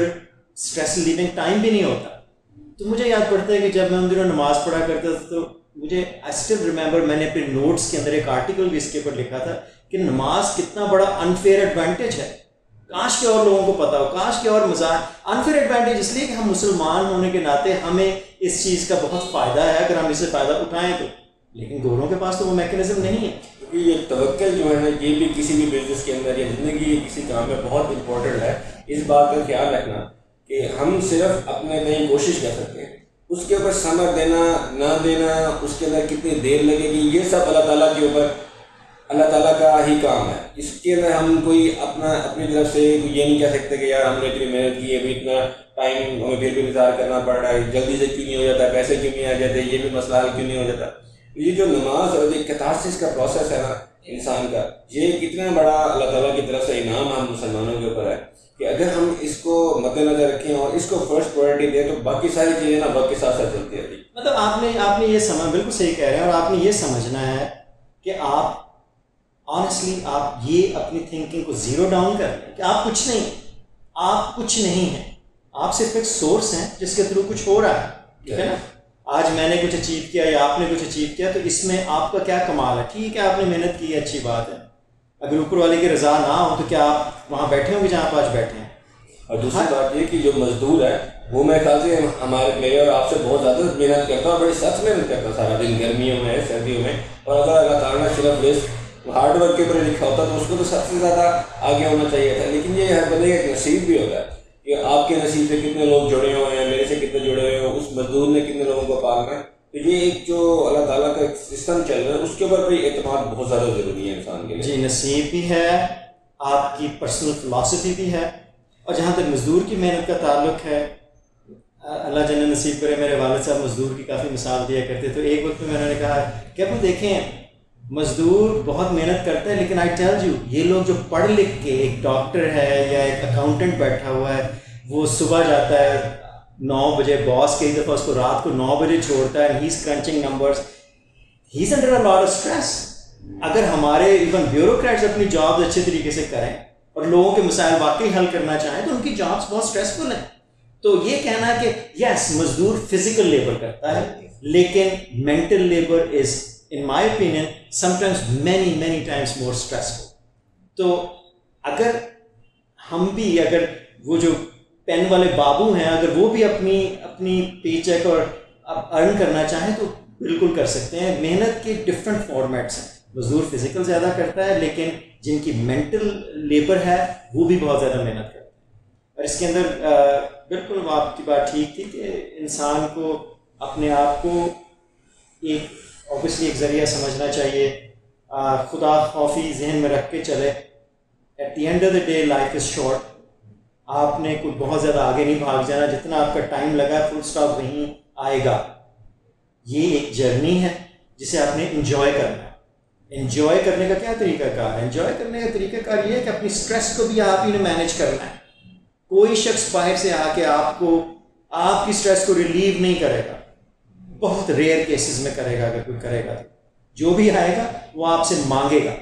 रिलीविंग टाइम भी नहीं होता, तो मुझे याद पड़ता है कि जब मैं उन दिनों नमाज पढ़ा करता था, तो मुझे आई स्टिल रिमेंबर, मैंने अपने नोट्स के अंदर एक आर्टिकल भी इसके ऊपर लिखा था कि नमाज कितना बड़ा अनफेयर एडवांटेज है। काश के और लोगों को पता हो, काश के और मजाक। अनफेयर एडवांटेज इसलिए कि हम मुसलमान होने के नाते हमें इस चीज़ का बहुत फ़ायदा है अगर हम इससे फ़ायदा उठाएं तो, लेकिन गोरों के पास तो वो मैकेनिज्म नहीं है। क्योंकि ये तवक्कुल जो है ना, ये भी किसी भी बिजनेस के अंदर या ज़िंदगी किसी काम में बहुत इंपॉर्टेंट है। इस बात का ख्याल रखना कि हम सिर्फ अपने नई कोशिश कर सकते हैं, उसके ऊपर समय देना ना देना, उसके अंदर कितनी देर लगेगी, ये सब अल्लाह ताला के ऊपर, अल्लाह ताला का ही काम है। इसके अंदर हम कोई अपनी तरफ से ये नहीं कह सकते कि यार हमने इतनी मेहनत की है, अभी इतना टाइम हमें फिर भी इंतजार करना पड़ रहा है, जल्दी से क्यों नहीं हो जाता, पैसे क्यों नहीं आ जाते, ये भी मसला हल क्यों नहीं हो जाता। ये जो नमाज और एक कैथारसिस का प्रोसेस है ना इंसान का, ये कितना बड़ा अल्लाह ताला की तरफ से इनाम हम मुसलमानों के ऊपर है कि अगर हम इसको मद्देनजर रखें और इसको फर्स्ट प्रायोरिटी दें, तो बाकी सारी चीज़ें ना वक्त के साथ साथ चलती रहती। मतलब आपने ये समझ, बिल्कुल सही कह रहे हैं, और आपने ये समझना है कि आप ऑनेस्टली आप ये अपनी थिंकिंग को जीरो डाउन कर लें कि आप कुछ नहीं, आप कुछ नहीं हैं, आप सिर्फ एक सोर्स हैं जिसके थ्रू कुछ हो रहा है, ठीक है ना। आज मैंने कुछ अचीव किया या आपने कुछ अचीव किया, तो इसमें आपका क्या कमाल है। ठीक है, आपने मेहनत की है, अच्छी बात है। अगर ऊपर वाले की रजा ना हो तो क्या आप वहाँ बैठे होंगे जहाँ आप आज बैठे हैं। और दूसरी बात ये कि जो मजदूर है वो मेरे ख्याल से हमारे प्लेयर आपसे बहुत ज़्यादा मेहनत करता है और बड़ी सख्त मेहनत करता है सारा दिन, गर्मियों में सर्दियों में। और अगर अल्लाह ताला ने सिर्फ रिस्क हार्ड वर्क के ऊपर लिखा होता तो उसको तो सबसे ज़्यादा आगे होना चाहिए था। लेकिन ये हर बंदे का एक नसीब भी होता है कि आपके नसीब से कितने लोग जुड़े हुए हैं, मेरे से कितने जुड़े हुए हैं, उस मजदूर ने कितने लोगों को पालना है। तो ये एक जो अल्लाह ताला का एक सिस्टम चल रहा है, उसके ऊपर भी एतमाद बहुत ज़्यादा ज़रूरी है इंसान के लिए। जी, नसीब भी है, आपकी पर्सनल फिलॉसफी भी है। और जहाँ तक मजदूर की मेहनत का ताल्लुक है, अल्लाह जन्नत नसीब करे, मेरे वालिद साहब मज़दूर की काफ़ी मिसाल दिया करते। तो एक वक्त में मैंने कहा कि अब देखें मज़दूर बहुत मेहनत करता है, लेकिन आई टेल यू ये लोग जो पढ़ लिख के, एक डॉक्टर है या एक अकाउंटेंट बैठा हुआ है, वो सुबह जाता है 9 बजे, बॉस कई दफ़ा उसको रात को 9 बजे छोड़ता है, he is crunching numbers, he is under a lot of stress. अगर हमारे इवन ब्यूरोक्रेट्स अपनी जॉब अच्छे तरीके से करें और लोगों के मसाइल वाकई हल करना चाहें तो उनकी जॉब्स बहुत स्ट्रेसफुल हैं। तो ये कहना है कि यस मजदूर फिजिकल लेबर करता है, लेकिन mental labour is in my opinion sometimes many times more stressful. तो अगर हम भी, अगर वो जो पेन वाले बाबू हैं, अगर वो भी अपनी पेचेक और अर्न करना चाहें तो बिल्कुल कर सकते हैं। मेहनत के डिफरेंट फॉर्मेट्स हैं, मजदूर फिजिकल ज़्यादा करता है, लेकिन जिनकी मेंटल लेबर है वो भी बहुत ज़्यादा मेहनत करता है। और इसके अंदर बिल्कुल आपकी बात ठीक थी कि इंसान को अपने आप को एक ऑब्वियसली एक ज़रिया समझना चाहिए, खुदा खौफी जहन में रख के चले। At the end of the day life is short, आपने कुछ बहुत ज़्यादा आगे नहीं भाग जाना, जितना आपका टाइम लगा फुल स्टॉप वहीं आएगा। ये एक जर्नी है जिसे आपने इंजॉय करना है। इंजॉय करने का क्या तरीकाकार है? इंजॉय करने का तरीकाकार ये है कि अपनी स्ट्रेस को भी आप ही ने मैनेज करना है। कोई शख्स बाहर से आके आपको आपकी स्ट्रेस को रिलीव नहीं करेगा, बहुत रेयर केसेस में करेगा। अगर कोई करेगा तो जो भी आएगा वो आपसे मांगेगा,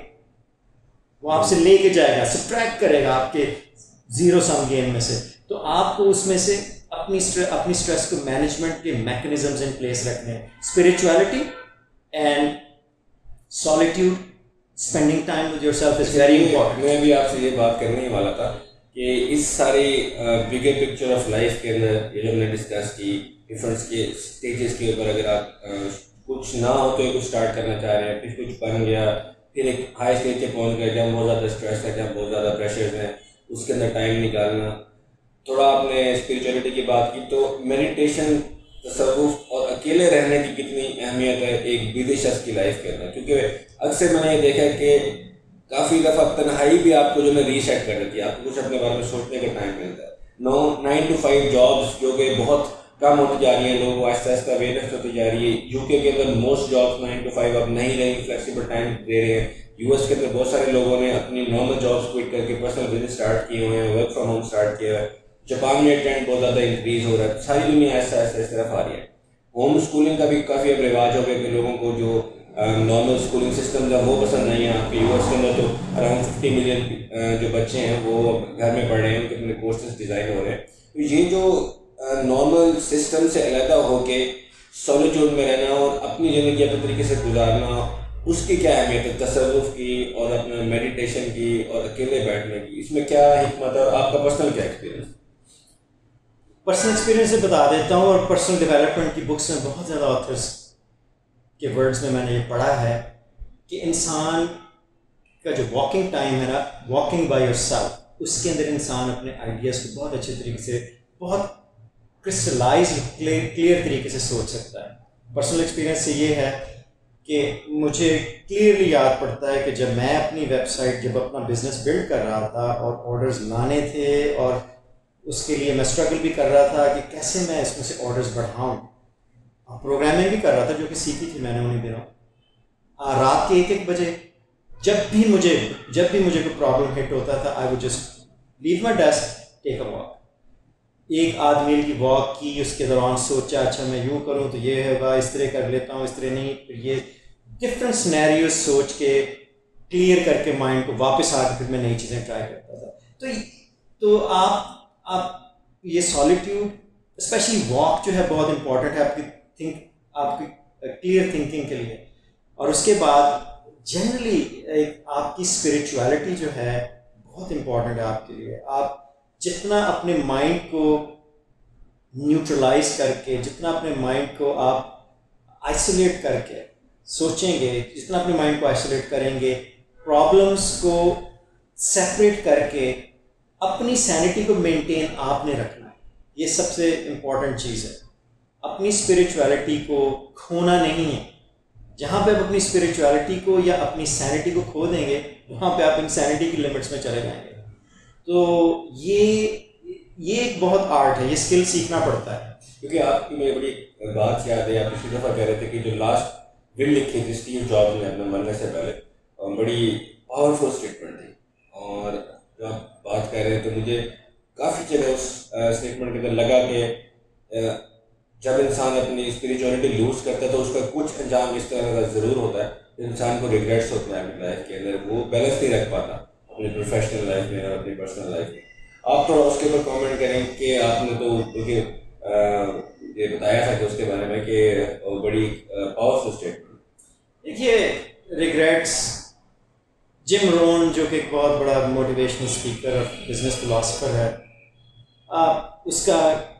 वो आपसे लेके जाएगा, सब्ट्रैक्ट करेगा आपके जीरो सम गेम में से। तो आपको उसमें से अपनी स्ट्रेस को मैनेजमेंट के मैकेनिज्म्स इन प्लेस रखने हैं। Spirituality and solitude, spending time with yourself is very important. मैं भी आपसे ये बात करने ही वाला था कि इस सारी बिगर पिक्चर ऑफ लाइफ के अंदर ये जो हमने डिस्कस की डिफरेंस के स्टेजेस के ऊपर, अगर आप कुछ ना हो तो कुछ स्टार्ट करना चाह रहे हैं, फिर कुछ बन गया, फिर एक हाई स्टेज पे पहुंच गए जहाँ बहुत ज़्यादा स्ट्रेस है, जहाँ बहुत ज़्यादा प्रेशर है, उसके अंदर टाइम निकालना। थोड़ा आपने स्पिरिचुअलिटी की बात की, तो मेडिटेशन, तसव्वुफ और अकेले रहने की कितनी अहमियत है एक बिज़ी शख्स की लाइफ के अंदर, क्योंकि अक्सर मैंने ये देखा है कि काफ़ी दफ़ा तन्हाई भी आपको जो है रीसेट कर देती है, आपको कुछ अपने बारे में सोचने का टाइम मिलता है। 9 to 5 जॉब्स जो कि बहुत कम होती जा रही हैं, लोगों को आहिस्ता आहिस्ता अवेयरनेस होती जा रही है। यूके के अंदर मोस्ट जॉब्स 9 to 5 अब नहीं रही, फ्लेक्सिबल टाइम दे रहे हैं। यूएस के अंदर बहुत सारे लोगों ने अपनी नॉर्मल जॉब्स क्विट करके पर्सनल बिजनेस स्टार्ट किए हुए हैं, वर्क फ्रॉम होम स्टार्ट किया है। जापान में ट्रेंड बहुत ज़्यादा इंक्रीज हो रहा है, सारी दुनिया आहिस्ता आहिस्ता इस तरफ आ रही है। होम स्कूलिंग का भी काफ़ी अब रिवाज हो गया कि लोगों को जो नॉर्मल स्कूलिंग सिस्टम है वो पसंद नहीं है। आपके यूएस के अंदर तो अराउंड 50 मिलियन जो बच्चे हैं वो घर में पढ़ रहे हैं, उनके अपने कोर्सेज डिज़ाइन हो रहे हैं। तो ये जो नॉर्मल सिस्टम से अलग होके सॉलिट्यूड में रहना और अपनी ज़िंदगी अपने तरीके से गुजारना, उसकी क्या अहमियत है तसव्वुफ की और अपने मेडिटेशन की और अकेले बैठने की, इसमें क्या हिकमत है और आपका पर्सनल क्या एक्सपीरियंस? पर्सनल एक्सपीरियंस से बता देता हूँ, और पर्सनल डेवलपमेंट की बुक्स में बहुत ज़्यादा ऑथर्स के वर्ड्स में मैंने ये पढ़ा है कि इंसान का जो वॉकिंग टाइम है ना, वॉकिंग बाय योरसेल्फ, उसके अंदर इंसान अपने आइडियाज़ को बहुत अच्छे तरीके से, बहुत क्रिस्टलाइज क्लियर तरीके से सोच सकता है। पर्सनल एक्सपीरियंस से ये है कि मुझे क्लियरली याद पड़ता है कि जब मैं अपनी वेबसाइट, जब अपना बिजनेस बिल्ड कर रहा था और ऑर्डर्स लाने थे और उसके लिए मैं स्ट्रगल भी कर रहा था कि कैसे मैं इसमें से ऑर्डर्स बढ़ाऊँ। प्रोग्रामिंग भी कर रहा था जो कि सीखी थी मैंने उन्हीं दिनों। रात के 1-1 बजे जब भी मुझे कोई प्रॉब्लम हिट होता था, I would just leave my desk, take a walk. 1 आध मील की वॉक की, उसके दौरान सोचा अच्छा मैं यूँ करूँ तो ये होगा, इस तरह कर लेता हूँ, इस तरह नहीं, फिर ये डिफरेंट सिनेरियोज सोच के क्लियर करके माइंड को वापस आकर फिर मैं नई चीज़ें ट्राई करता था। तो आप ये सॉलिट्यूड, स्पेशली वॉक जो है बहुत इंपॉर्टेंट है आपकी क्लियर थिंकिंग के लिए। और उसके बाद जनरली आपकी स्पिरिचुअलिटी जो है बहुत इंपॉर्टेंट है आपके लिए। आप जितना अपने माइंड को न्यूट्रलाइज करके, जितना अपने माइंड को आप आइसोलेट करके सोचेंगे, जितना अपने माइंड को आइसोलेट करेंगे, प्रॉब्लम्स को सेपरेट करके अपनी सैनिटी को मेंटेन आपने रखना है। ये सबसे इम्पॉर्टेंट चीज़ है। अपनी स्पिरिचुअलिटी को खोना नहीं है। जहाँ पे आप अपनी स्पिरिचुअलिटी को या अपनी सैनिटी को खो देंगे, वहाँ पे आप इंसैनिटी की लिमिट्स में चले जाएंगे। तो ये एक बहुत आर्ट है, ये स्किल सीखना पड़ता है। क्योंकि आपकी मुझे बड़ी बात याद है, आप पिछली दफ़ा कह रहे थे कि जो लास्ट विल लिखी थी स्टीव जॉब्स ने अपने मरने से पहले, बड़ी पावरफुल स्टेटमेंट थी। और जब आप बात कर रहे हैं तो मुझे काफ़ी जगह उस स्टेटमेंट के अंदर लगा कि जब इंसान अपनी स्पिरिचुअलिटी लूज करता है तो उसका कुछ अंजाम इस तरह का ज़रूर होता है, इंसान को रिग्रेट्स होते हैं अपनी लाइफ के अंदर, वो बैलेंस नहीं रख पाता अपनी प्रोफेशनल लाइफ में और अपनी पर्सनल लाइफ में। आप थोड़ा उसके ऊपर कमेंट करें कि आपने तो क्योंकि ये बताया था कि उसके बारे में कि बड़ी पावरफुल स्टेटमेंट। देखिए, रिग्रेट्स, जिम रोहन जो कि एक बहुत बड़ा मोटिवेशनल स्पीकर और बिजनेस फिलोसफर है, उसका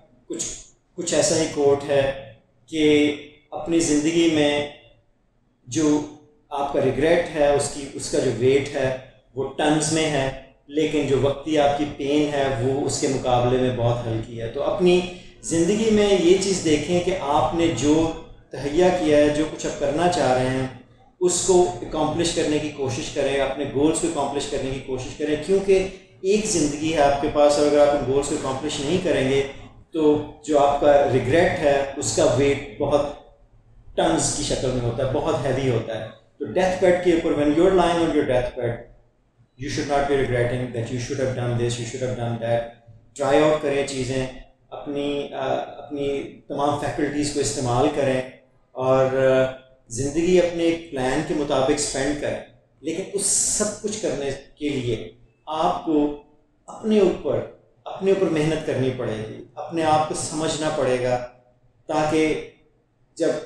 कुछ ऐसा ही कोट है कि अपनी ज़िंदगी में जो आपका रिग्रेट है उसका जो वेट है वो टन्स में है, लेकिन जो वक्ती आपकी पेन है वो उसके मुकाबले में बहुत हल्की है। तो अपनी ज़िंदगी में ये चीज़ देखें कि आपने जो तहैया किया है, जो कुछ आप करना चाह रहे हैं, उसको अकम्प्लिश करने की कोशिश करें, अपने गोल्स को अकम्प्लिश करने की कोशिश करें, क्योंकि एक ज़िंदगी है आपके पास और अगर आप उन गोल्स को अकम्प्लिश नहीं करेंगे तो जो आपका रिग्रेट है उसका वेट बहुत टन्स की शक्ल में होता है, बहुत हैवी होता है। तो डेथ बेड के ऊपर, when you are lying on your death bed, you should not be regretting that you should have done this, you should have done that. Try out करें चीज़ें, अपनी तमाम फैकल्टीज़ को इस्तेमाल करें और ज़िंदगी अपने एक प्लान के मुताबिक स्पेंड करें। लेकिन उस सब कुछ करने के लिए आपको अपने ऊपर मेहनत करनी पड़ेगी, अपने आप को समझना पड़ेगा, ताकि जब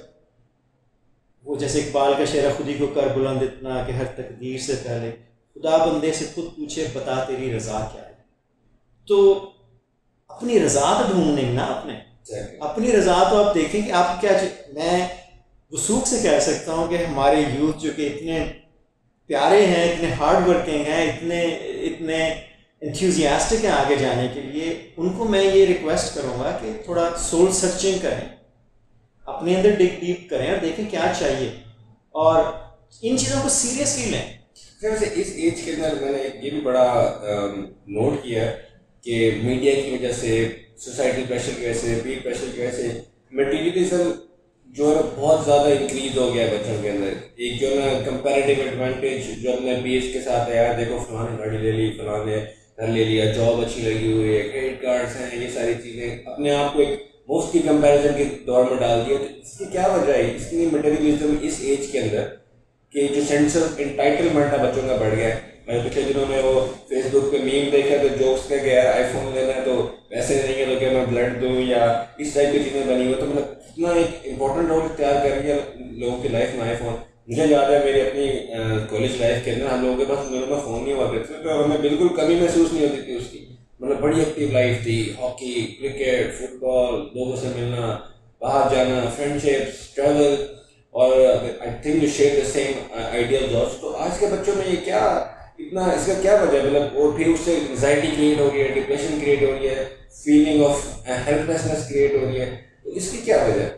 वो जैसे इकबाल का शेर, खुदी को कर बुलंद इतना कि हर तकदीर से पहले खुदा बंदे से खुद पूछे बता तेरी रज़ा क्या है। तो अपनी रज़ा तो ढूंढनी ना, अपनी रज़ा तो आप देखें कि आप क्या। मैं वसूख से कह सकता हूँ कि हमारे यूथ जो कि इतने प्यारे हैं, इतने हार्ड वर्किंग हैं, इतने एंथुसियास्टिक हैं आगे जाने के लिए, उनको मैं ये रिक्वेस्ट करूँगा कि थोड़ा सोल सर्चिंग करें, अपने अंदर डिग डीप करें और देखें क्या चाहिए और इन चीज़ों को सीरियसली लें। वैसे इस एज के अंदर मैंने ये भी बड़ा नोट किया कि मीडिया की वजह से, सोसाइटल प्रेशर की वजह से, पीर प्रेशर की वजह से मटेरियलिज्म जो है बहुत ज़्यादा इंक्रीज हो गया है बच्चों के अंदर। एक जो ना कंपैरेटिव एडवांटेज जो अपने पेज के साथ है, यार देखो फलाने गाड़ी ले ली, फलाने घर ले लिया, जॉब अच्छी लगी हुई है, क्रेडिट कार्ड्स हैं, ये सारी चीज़ें अपने आप को एक मुफ्त की कंपैरिजन के दौर में डाल दिया। तो इसकी क्या वजह है, इसकी मटेरियलिज्म इस एज के अंदर कि जो सेंस ऑफ एंटाइटलमेंट है बच्चों का बढ़ गया है। मैंने पिछले दिनों में वो फेसबुक पे मीम देखा तो जोक्स थे कि यार आईफोन लेना है तो पैसे नहीं है तो क्या मैं ब्लड दूँ, या इस टाइप की चीज़ें बनी हुई। तो मतलब इतना एक इंपॉर्टेंट रोल इख्तियार कर रही है लोगों की लाइफ में आईफोन। मुझे याद है मेरी अपनी कॉलेज लाइफ के अंदर हम लोगों के पास मेरे में फ़ोन नहीं हुआ करते तो हमें बिल्कुल कमी महसूस नहीं होती थी उसकी। मतलब बड़ी एक्टिव लाइफ थी, हॉकी, क्रिकेट, फुटबॉल, लोगों से मिलना, बाहर जाना, फ्रेंडशिप्स, ट्रैवल, और I think you share the same ideas of. तो आज के बच्चों में ये क्या इतना, इसका क्या वजह है? मतलब और फिर उससे एंजाइटी क्रिएट हो रही है, डिप्रेशन क्रिएट हो रही है, फीलिंग ऑफ हेल्पलेसनेस क्रिएट हो रही है। तो इसकी क्या वजह है?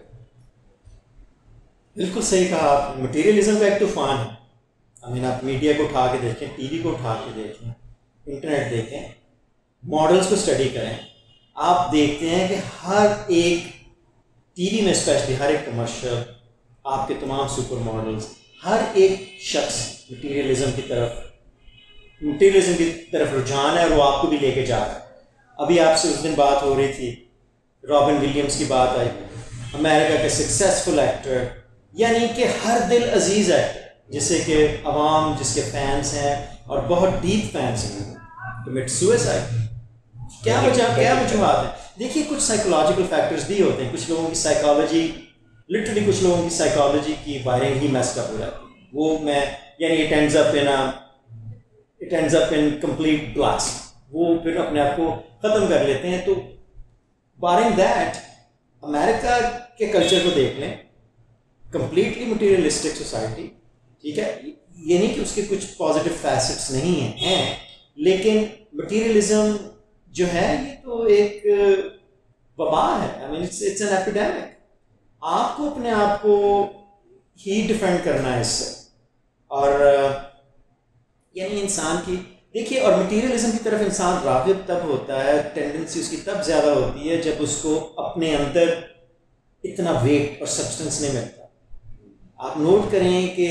बिल्कुल सही कहा आपने, मटेरियलिज्म का एक तूफान है। आई मीन, आप मीडिया को उठा के देखें, टीवी को उठा के देखें, इंटरनेट देखें, मॉडल्स को स्टडी करें, आप देखते हैं कि हर एक टीवी में स्पेशली हर एक कमर्शियल, आपके तमाम सुपर मॉडल्स, हर एक शख्स मटेरियलिज्म की तरफ रुझान है और वो आपको भी लेके जा रहा है। अभी आपसे उस दिन बात हो रही थी, रॉबिन विलियम्स की बात आई, अमेरिका के सक्सेसफुल एक्टर, यानी कि हर दिल अजीज़ एक्टर, जिससे कि अवाम जिसके फैंस हैं और बहुत डीप फैंस हैं, कमिट सुसाइड। क्या वजूहत है? देखिए, कुछ साइकोलॉजिकल फैक्टर्स भी होते हैं। कुछ लोगों की साइकोलॉजी, लिटरली कुछ लोगों की साइकोलॉजी की वायरिंग ही मेस्ड अप हो जाती है। वो मैं यानी it ends up in complete blast, वो फिर अपने आप को ख़त्म कर लेते हैं। तो बारिंग दैट, अमेरिका के कल्चर को देख लें, कंप्लीटली मटेरियलिस्टिक सोसाइटी, ठीक है। ये नहीं कि उसके कुछ पॉजिटिव फैसेट्स नहीं हैं, लेकिन मटेरियलिज्म जो है ये तो एक वबा है। I mean, it's an epidemic. आपको अपने आप को ही डिफेंड करना है इससे। और यानी इंसान की, देखिए, और मटीरियलिज्म की तरफ इंसान राग़िब तब होता है, टेंडेंसी उसकी तब ज़्यादा होती है जब उसको अपने अंदर इतना वेट और सब्सटेंस नहीं मिलता। आप नोट करें कि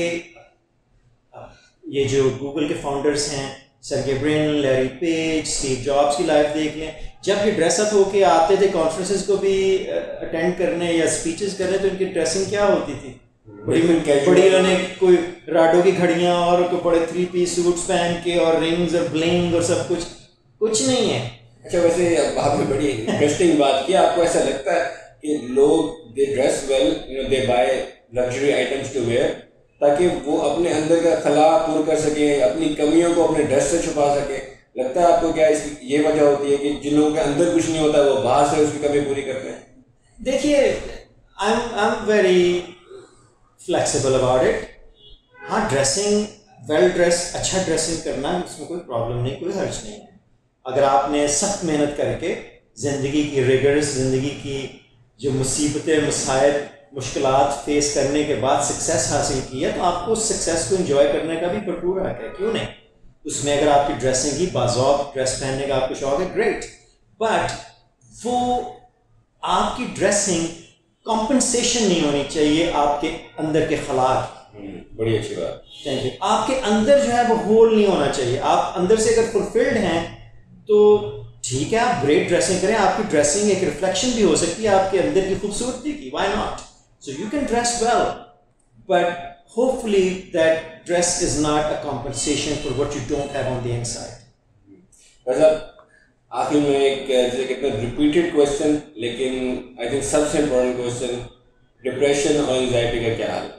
ये जो गूगल के फाउंडर्स हैं, Sergey Brin, Larry Page, Steve Jobs की लाइफ देख लें, जब ये ड्रेसअप होके आते थे कॉन्फ्रेंसेस को भी अटेंड करने या स्पीचेस करने, तो इनकी ड्रेसिंग क्या होती थी? बड़ी उन्होंने कोई राडो की घड़ियां और कोई बड़े 3 पीस सूट्स पहन के और रिंग्स और ब्लिंग और सब कुछ नहीं है। अच्छा, वैसे आपने बड़ी इंटरेस्टिंग बात की। आपको ऐसा लगता है कि लोग they dress well, they buy luxury items to wear ताकि वो अपने अंदर का खला पूरा कर सके, अपनी कमियों को अपने ड्रेस से छुपा सके? लगता है आपको क्या इसकी ये वजह होती है कि जिन लोगों के अंदर कुछ नहीं होता वो बाहर से उसकी कमी पूरी करते हैं? देखिए, I am very flexible about it. हाँ, ड्रेसिंग, वेल ड्रेस, अच्छा ड्रेसिंग करना, इसमें कोई प्रॉब्लम नहीं, कोई हर्ज नहीं है। अगर आपने सख्त मेहनत करके ज़िंदगी की रिगर्स, ज़िंदगी की जो मुसीबतें, मसाइल, मुश्किलात फेस करने के बाद सक्सेस हासिल की है, तो आपको उस सक्सेस को एंजॉय करने का भी भरपूर हक है, क्यों नहीं? उसमें अगर आपकी ड्रेसिंग की बाज़ौक़ ड्रेस पहनने का आपको शौक है, ग्रेट, बट वो आपकी ड्रेसिंग कॉम्पनसेशन नहीं होनी चाहिए आपके अंदर के खलाक। बड़ी अच्छी बात, थैंक यू। आपके अंदर जो है वो होल नहीं होना चाहिए। आप अंदर से अगर फुलफिल्ड हैं तो ठीक है, आप ग्रेट ड्रेसिंग करें। आपकी ड्रेसिंग एक रिफ्लेक्शन भी हो सकती है आपके अंदर की खूबसूरती की, why not? So you can dress well, but hopefully that dress is not a compensation for what you don't have on the inside. वैसे आखिर में एक जैसे कितना रिपीटेड क्वेश्चन, लेकिन आई थिंक सबसे इम्पोर्टेंट क्वेश्चन, डिप्रेशन और एंजाइटी का क्या हाल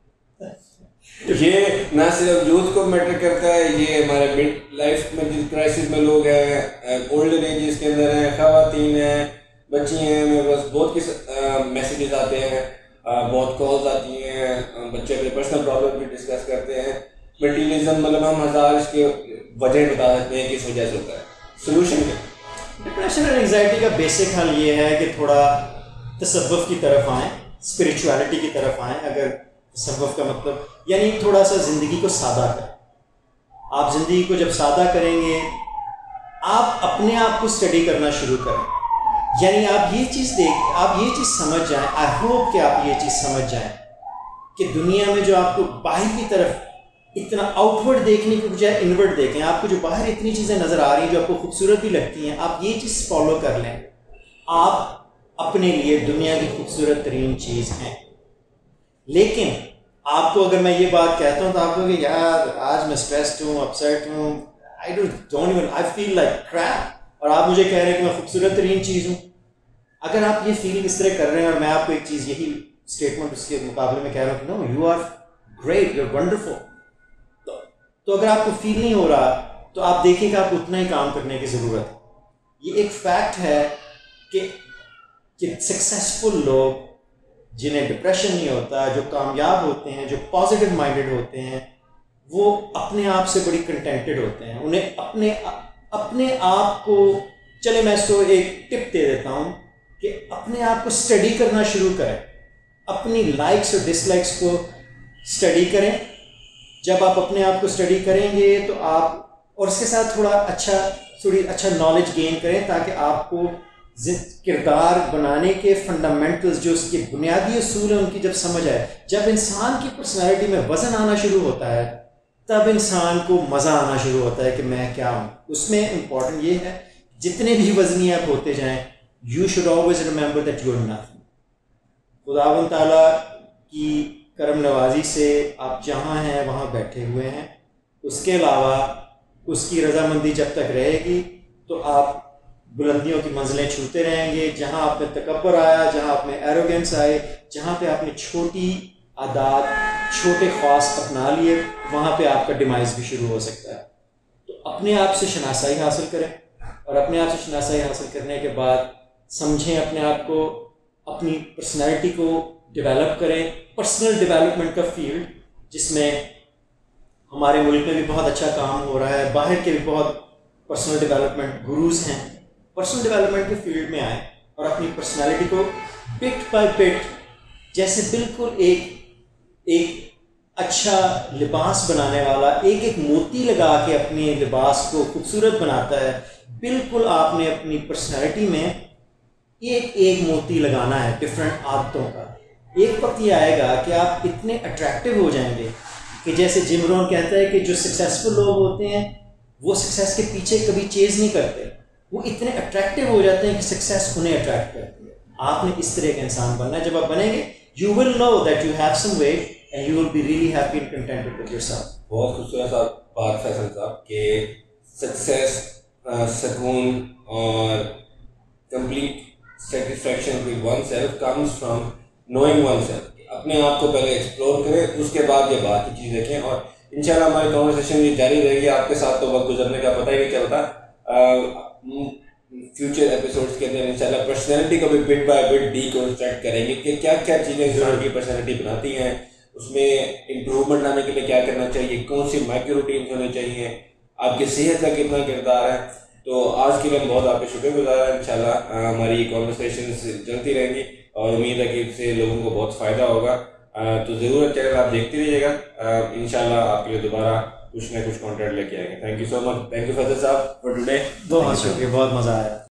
है? ये ना सिर्फ यूथ को मैटर करता है, ये हमारे मिड लाइफ में जिस क्राइसिस में लोग हैं, ओल्डर एजेस के अंदर हैं, खवातीन हैं, बच्ची हैं, मेरे पास बहुत किस मैसेजेस आते हैं, बहुत कॉल्स आती हैं, बच्चे अपने पर्सनल प्रॉब्लम भी डिस्कस करते हैं। मटीरियलिज्म, मतलब हम हज़ार इसके वजह बता सकते हैं किस वजह से होता है। सोल्यूशन क्या? डिप्रेशन और एंजाइटी का बेसिक हल ये है कि थोड़ा तसव्वुफ की तरफ आएँ, स्पिरिचुअलिटी की तरफ आएँ। अगर तसव्वुफ का मतलब यानी थोड़ा सा ज़िंदगी को सादा करें। आप ज़िंदगी को जब सादा करेंगे, आप अपने आप को स्टडी करना शुरू करें। यानी आप ये चीज़ समझ जाएं, आई होप कि आप ये चीज़ समझ जाएं कि दुनिया में जो आपको बाहर की तरफ इतना आउटवर्ड देखने की बजाय इनवर्ड देखें। आपको जो बाहर इतनी चीज़ें नज़र आ रही हैं जो आपको खूबसूरत भी लगती हैं, आप ये चीज़ फॉलो कर लें। आप अपने लिए दुनिया की खूबसूरत तरीन चीज़ हैं। लेकिन आपको अगर मैं ये बात कहता हूँ तो आप कहोगे यार आज मैं स्ट्रेस्ड हूँ, अपसेट हूँ, आई फील लाइक क्रैप, और आप मुझे कह रहे हैं कि मैं खूबसूरत तरीन चीज़ हूँ। अगर आप ये फील इस तरह कर रहे हैं और मैं आपको एक चीज़, यही स्टेटमेंट उसके मुकाबले में कह रहा हूँ कि no, you are great, you are wonderful, तो अगर आपको फील नहीं हो रहा तो आप देखिए कि आपको उतना ही काम करने की ज़रूरत है। ये एक फैक्ट है कि सक्सेसफुल लोग जिन्हें डिप्रेशन नहीं होता, जो कामयाब होते हैं, जो पॉजिटिव माइंडेड होते हैं, वो अपने आप से बड़ी कंटेंटेड होते हैं। उन्हें अपने आप को, चले मैं इसको एक टिप दे देता हूँ कि अपने आप को स्टडी करना शुरू करें। अपनी लाइक्स और डिसलाइक्स को स्टडी करें। जब आप अपने आप को स्टडी करेंगे तो आप, और इसके साथ थोड़ा अच्छा नॉलेज गेन करें ताकि आपको किरदार बनाने के फंडामेंटल्स, जो उसके बुनियादी उसूल हैं, उनकी जब समझ आए। जब इंसान की पर्सनालिटी में वज़न आना शुरू होता है तब इंसान को मज़ा आना शुरू होता है कि मैं क्या हूँ। उसमें इम्पॉर्टेंट ये है, जितने भी वज़नी आप होते जाएं, you should always remember that you are nothing. खुदावंद ताला की करम नवाजी से आप जहाँ हैं वहाँ बैठे हुए हैं। उसके अलावा उसकी रजामंदी जब तक रहेगी तो आप बुलंदियों की मंजिलें छूते रहेंगे। जहाँ आप में तकब्बर आया, जहाँ आप में एरोगेंस आए, जहाँ पे आपने छोटी आदात, छोटे ख्वास अपना लिए, वहाँ पे आपका डिमाइस भी शुरू हो सकता है। तो अपने आप से शनासाई हासिल करें, और अपने आप से शनासाई हासिल करने के बाद समझें अपने आप को, अपनी पर्सनैलिटी को डेवलप करें। पर्सनल डेवलपमेंट का फील्ड जिसमें हमारे मुल्क में भी बहुत अच्छा काम हो रहा है, बाहर के भी बहुत पर्सनल डेवलपमेंट गुरुज हैं। पर्सनल डेवलपमेंट के फील्ड में आए और अपनी पर्सनालिटी को बिट बाय बिट, जैसे बिल्कुल एक अच्छा लिबास बनाने वाला, एक एक मोती लगा के अपने लिबास को खूबसूरत बनाता है, बिल्कुल आपने अपनी पर्सनैलिटी में एक एक मोती लगाना है डिफरेंट आदतों का। एक वक्त ये आएगा कि आप इतने अट्रैक्टिव हो जाएंगे कि जैसे जिम रोहन कहता है कि जो सक्सेसफुल लोग होते हैं वो सक्सेस के पीछे कभी चेज नहीं करते, वो इतने अट्रैक्टिव हो जाते हैं कि सक्सेस उन्हें अट्रैक्ट करती है। आपने इस तरह का इंसान बनना है। जब आप बनेंगे you will know that you have some weight and you will be really happy and contented with yourself. बहुत खूबसूरत सा बात फैसल साहब कि सक्सेस, सुकून और complete satisfaction with oneself comes from knowing oneself. अपने आप को पहले एक्सप्लोर करें, उसके बाद ये बाकी चीज़ देखें। और इंशाल्लाह हमारी कॉन्वर्सेशन ये जारी रहेगी। आपके साथ तो वक्त गुजरने का पता ही नहीं चलता। फ्यूचर एपिसोड्स के अंदर इंशाल्लाह पर्सनैलिटी को भी बिट बाय बिट डीकंस्ट्रक्ट करेंगे कि क्या क्या चीज़ें इंसान की पर्सनैलिटी बनाती हैं, उसमें इम्प्रूवमेंट लाने के लिए क्या करना चाहिए, कौन सी माइक्रो रूटीन होने चाहिए, आपकी सेहत का कितना किरदार है। तो आज के लिए हम बहुत आपके शुक्रगुजार हैं। इंशाल्लाह हमारी कॉन्वर्सेशन चलती रहेंगी और उम्मीद है कि इससे लोगों को बहुत फ़ायदा होगा। तो ज़रूर चैनल आप देखते रहिएगा। इंशाल्लाह आपके लिए दोबारा कुछ ना कुछ कंटेंट लेके आएंगे। Thank you so much. Thank you Faisal साहब फॉर टुडे। बहुत शुक्रिया, बहुत मज़ा आया।